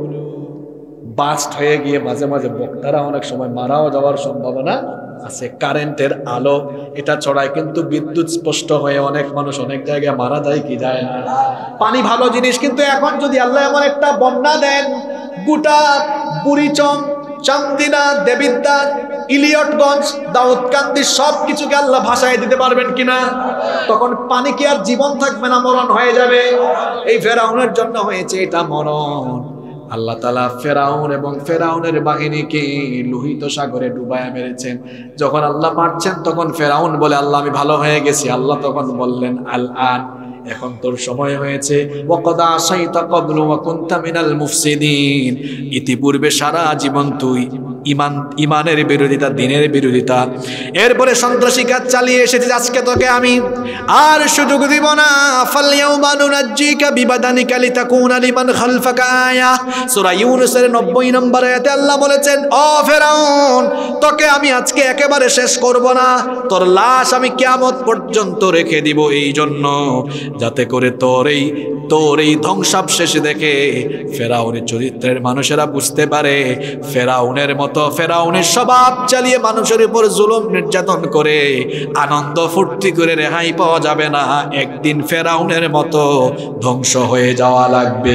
Speaker 1: বাস্ট হয়ে গিয়ে মাঝে মাঝে বক্তারা অনেক সময় মারাও যাওয়ার সম্ভাবনা আছে। কারেন্টের আলো এটা ছড়ায়, কিন্তু বিদ্যুৎ স্পষ্ট হয়ে অনেক মানুষ অনেক জায়গায় মারা যায় কি যায় না? পানি ভালো জিনিস, কিন্তু এখন যদি আল্লাহ এমন একটা বন্যা দেন, গোটা বুড়িচং, চান্দিনা, দেবিদ্বার, ইলিয়টগঞ্জ, দাউদকান্দি সব কিছুকে আল্লাহ ভাসায় দিতে পারবেন কিনা? তখন পানি কি আর জীবন থাকবে না, মরণ হয়ে যাবে? এই ফেরাউনের জন্য হয়েছে এটা মরণ। আল্লাহ তাআলা ফেরাউন এবং ফেরাউনের বাহিনীকে লোহিত সাগরে ডুবায়া মেরেছেন। যখন আল্লাহ মারছেন তখন ফেরাউন বলে, আল্লাহ আমি ভালো হয়ে গেছি। আল্লাহ তখন বললেন, আল আন, এখন তোর সময় হয়েছে। ওয়াকাদ আসাইতা ক্বাবলু ওয়া কুনতা মিনাল মুফসিদিন, ইতিপূর্বে সারা জীবন তুই ইমানের বিরোধিতা, দিনের বিরোধিতা, এরপরে সন্ত্রাসী কাজ চালিয়ে এসেছিস। আজকে তোকে আমি আর সুযোগ দিব না। ফালইয়াউমা নুনাজ্জিকা বিবাদানিকা লিতাকুনা লিমান খালফাকা আয়া। সূরা ইউনূসের 90 নম্বর আয়াতে আল্লাহ বলেছেন, ও ফেরাউন, তোকে আমি আজকে একেবারে শেষ করব না, তোর লাশ আমি কিয়ামত পর্যন্ত রেখে দিব। এই জন্য যাতে করে তোর এই ধ্বংসাবশেষ দেখে ফেরাউনের চরিত্রের মানুষেরা বুঝতে পারে ফেরাউনের মতো ফেরাউনের স্বভাব চালিয়ে মানুষের উপর জুলুম নির্যাতন করে আনন্দ ফুর্তি করে রেহাই পাওয়া যাবে না, একদিন ফেরাউনের মতো ধ্বংস হয়ে যাওয়া লাগবে।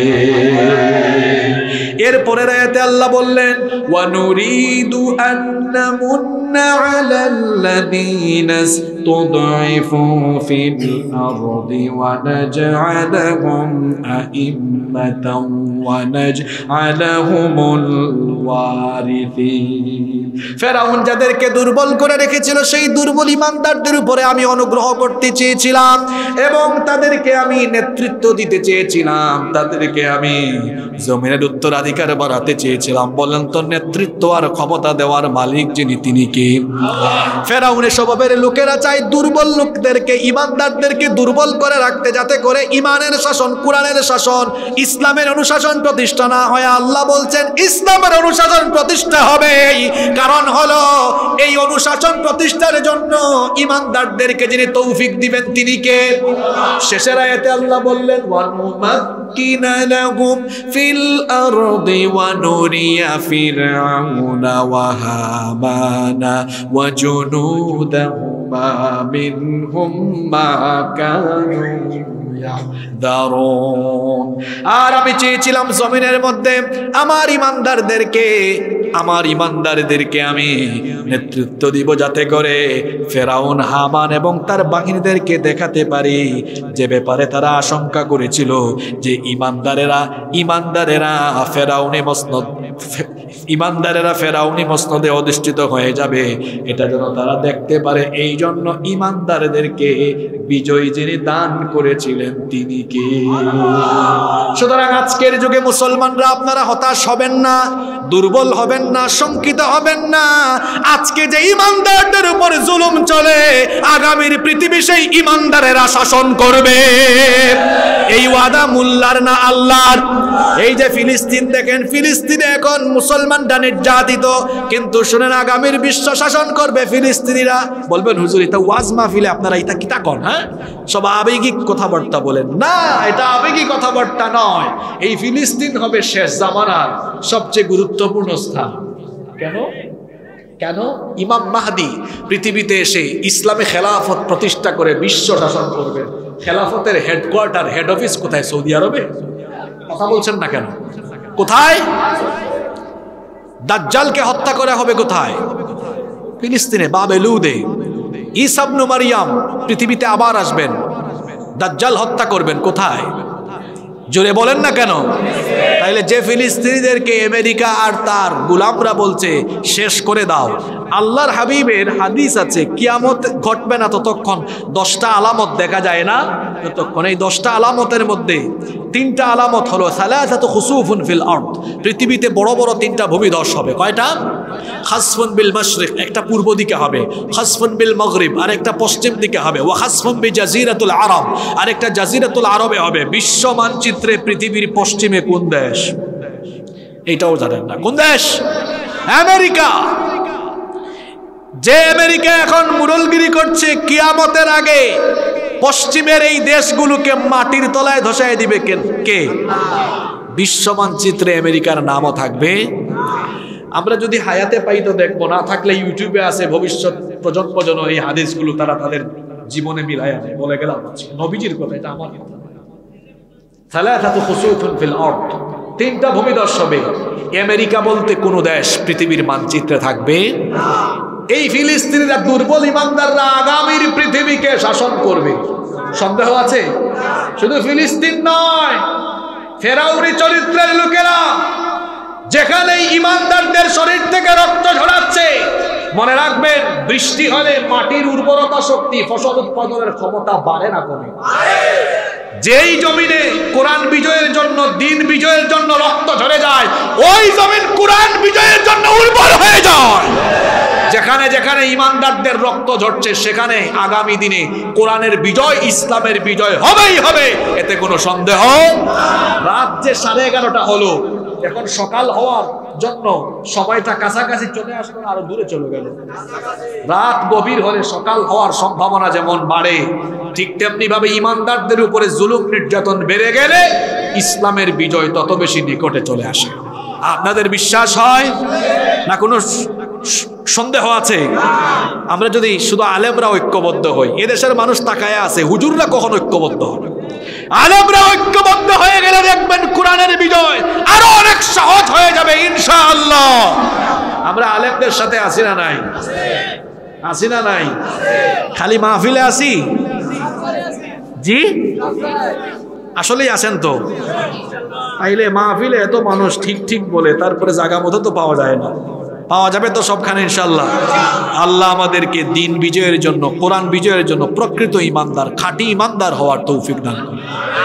Speaker 1: এরপরের আয়াতে আল্লাহ বললেন ওয়ানুরিদু আন নামুন্না আলাল্লাযীনা ইসতুদঈফু ফিল আরদি ওয়া নাজআলাহুম আইম্মাতাও ওয়া নাজআলাহুমুল ওয়ারিসিন। ফেরাউন যাদেরকে দুর্বল করে রেখেছিল সেই দুর্বল ঈমানদারদের উপরে আমি অনুগ্রহ করতে চেয়েছিলাম এবং তাদেরকে আমি নেতৃত্ব দিতে চেয়েছিলাম, তাদেরকে আমি জমিনের উত্তরাধিকার বাড়াতে চেয়েছিলাম। বলেন তো নেতৃত্ব আর ক্ষমতা দেওয়ার মালিক যিনি তিনি কে? ফেরাউনের স্বভাবের লোকেরা চায় দুর্বল লোকদেরকে ঈমানদারদেরকে দুর্বল করে রাখতে, যাতে করে ঈমানের শাসন কোরআনের শাসন ইসলামের অনুশাসন প্রতিষ্ঠা না হয়। আল্লাহ বলছেন ইসলামের অনুশাসন প্রতিষ্ঠা হবে, কারণ হলো এই অনুশাসন প্রতিষ্ঠার জন্য ঈমানদারদেরকে যিনি তৌফিক দিবেন তিনি কে? শেষের আয়াতে আল্লাহ বললেন ওয়ানুমাক্কিনা লাহুম ফিল আরদি ওয়া নুরিয়া ফিরআউনা ওয়া হামানা ওয়া জুনুদাহুমা মিনহুম মা কানু ইয়াহদারুন। আর আমি চেয়েছিলাম জমিনের মধ্যে আমার ঈমানদারদেরকে আমি নেতৃত্ব দিব, যাতে করে ফেরাউন হামান এবং তার বাহিনীদেরকে দেখাতে পারি যে ব্যাপারে তারা আশঙ্কা করেছিল যে ঈমানদারেরা ফেরাউনি মসনদে অধিষ্ঠিত হয়ে যাবে, এটা যেন তারা দেখতে পারে। এই জন্য ঈমানদারদেরকে বিজয় যিনি দান করেছিলেন তিনি কে? সুতরাং আজকের যুগে মুসলমানরা আপনারা হতাশ হবেন না, দুর্বল হবেন না, শঙ্কিত হবেন না। আজকে যে ঈমানদারদের উপর জুলুম চলে, আগামীর পৃথিবী সেই ঈমানদারেরা শাসন করবে। এই ওয়াদা মুল্লার না আল্লাহর। এই যে ফিলিস্তিন দেখেন, ফিলিস্তিনে এখন মুসলমানরা নির্যাতিত, কিন্তু শুনেন আগামীর বিশ্ব শাসন করবে ফিলিস্তিনিরা। বলবেন হুজুর এটা ওয়াজ মাহফিলে আপনারা এটা কিতা কন? হ্যাঁ, সব আবেগিক কথাবার্তা বলেন না, এটা আবেগিক কথাবার্তা নয়। এই ফিলিস্তিন হবে শেষ জামানার সবচেয়ে গুরুত্বপূর্ণ স্থান। কেন? ইমাম মাহদি পৃথিবীতে এসে ইসলামে খেলাফত প্রতিষ্ঠা করে বিশ্ব শাসন করবেন। খেলাফতের হেডকোয়ার্টার, হেড অফিস কোথায়? সৌদি আরবে। কথা বলছেন না কেন? কোথায়? দাজ্জালকে হত্যা করা হবে কোথায়? ফিলিস্তিনে, বাবেলুদে। ঈসা ইবনে মারইয়াম পৃথিবীতে আবার আসবেন, দাজ্জাল হত্যা করবেন কোথায়? জোরে বলেন না কেন? তাইলে যে ফিলিস্তিনিদেরকে আমেরিকা আর তার গোলামরা বলছে শেষ করে দাও, আল্লাহর হাবিবের হাদিস আছে কিয়ামত ঘটবে না ততক্ষণ 10টা আলামত দেখা যায় না, ততক্ষণ এই 10টা আলামতের মধ্যে 3টা আলামত হলো সালাসাতু খুসুফুন ফিল আরদ, পৃথিবীতে বড় বড় 3টা ভূমিধস হবে। কয়টা? খাসফুন বিল মাশরিক, একটা পূর্ব দিকে হবে, খাসফুন বিল মাগরিব আর একটা পশ্চিম দিকে হবে, ওয়া খাসফুন বি জাজিরাতুল আরব আর একটা জাজিরাতুল আরবে হবে। বিশ্ব মানচিত্রে পৃথিবীর পশ্চিমে কোন দেশ? এইটাও জানেন না। কোন দেশ? আমেরিকা। যে আমেরিকা এখন মুরলগিরি করছে, কিয়ামতের আগে পশ্চিমের এই দেশগুলোকে মাটির তলায় ধসায় দিবে কে? বিশ্ব মানচিত্রে আমেরিকার নামও থাকবে। আমরা যদি হায়াতে পাই তো দেখবো, না থাকলে ইউটিউবে আছে, ভবিষ্যৎ প্রজন্ম যেন এই হাদিসগুলো তারা তাদের জীবনে মিলায় আনে। বলে গেলাম নবীজির কথা, এটা আমার কথা। সালাসাতু খুসুফুন ফিল আরদ, 3টা ভূমিধস হবে। আমেরিকা বলতে কোন দেশ পৃথিবীর মানচিত্রে থাকবে না। এই ফিলিস্তিনিরা দুর্বল ঈমানদাররা আগামীর পৃথিবীকে শাসন করবে, সন্দেহ আছে? শুধু ফিলিস্তিন নয়, ফেরাউনি চরিত্রের লোকেরা যেখানে ঈমানদারদের শরীর থেকে রক্ত ঝরাচ্ছে, মনে রাখবেন বৃষ্টি হলে মাটির উর্বরতা শক্তি, ফসল উৎপাদনের ক্ষমতা বাড়ে না কমে। যেই জমিনে কোরআন বিজয়ের জন্য, দিন বিজয়ের জন্য রক্ত ঝরে যায়, ওই জমিন কোরআন বিজয়ের জন্য উর্বর হয়ে যায়। যেখানে যেখানে ঈমানদারদের রক্ত ঝরছে, সেখানে আগামী দিনে কোরআনের বিজয়, ইসলামের বিজয় হবেই হবে, এতে কোনো সন্দেহ। রাত যে 11:30 হলো, এখন সকাল হওয়ার জন্য সময়টা কাছাকাছি চলে আসলো, আরো দূরে চলে গেল। রাত গভীর হলে সকাল হওয়ার সম্ভাবনা যেমন বাড়ে, ঠিক তেমনি ভাবে ইমানদারদের উপরে জুলুম নির্যাতন বেড়ে গেলে ইসলামের বিজয় তত বেশি নিকটে চলে আসে। আপনাদের বিশ্বাস হয় না কোনো সন্দেহ আছে? আমরা যদি শুধু আলেমরা ঐক্যবদ্ধ হই, এদেশের মানুষ তাকায়া আছে, হুজুররা কখন ঐক্যবদ্ধ হবে? আলেমরা ঐক্যবদ্ধ হয়ে গেলে দেখবেন কোরআনের বিজয় আরো অনেক সহজ হয়ে যাবে ইনশাআল্লাহ। আমরা আলেমদের সাথে আছি না নাই? আছি না নাই? খালি মাহফিলে আছি? জি আসলেই আছেন তো? তাইলে মাহফিলে এত মানুষ ঠিক ঠিক বলে, তারপরে জায়গা মতো তো পাওয়া যায় না। পাওয়া যাবে তো সবখানে ইনশাআল্লাহ। আল্লাহ আমাদেরকে দিন বিজয়ের জন্য, কোরআন বিজয়ের জন্য প্রকৃত ইমানদার, খাঁটি ইমানদার হওয়ার তৌফিক দান করে।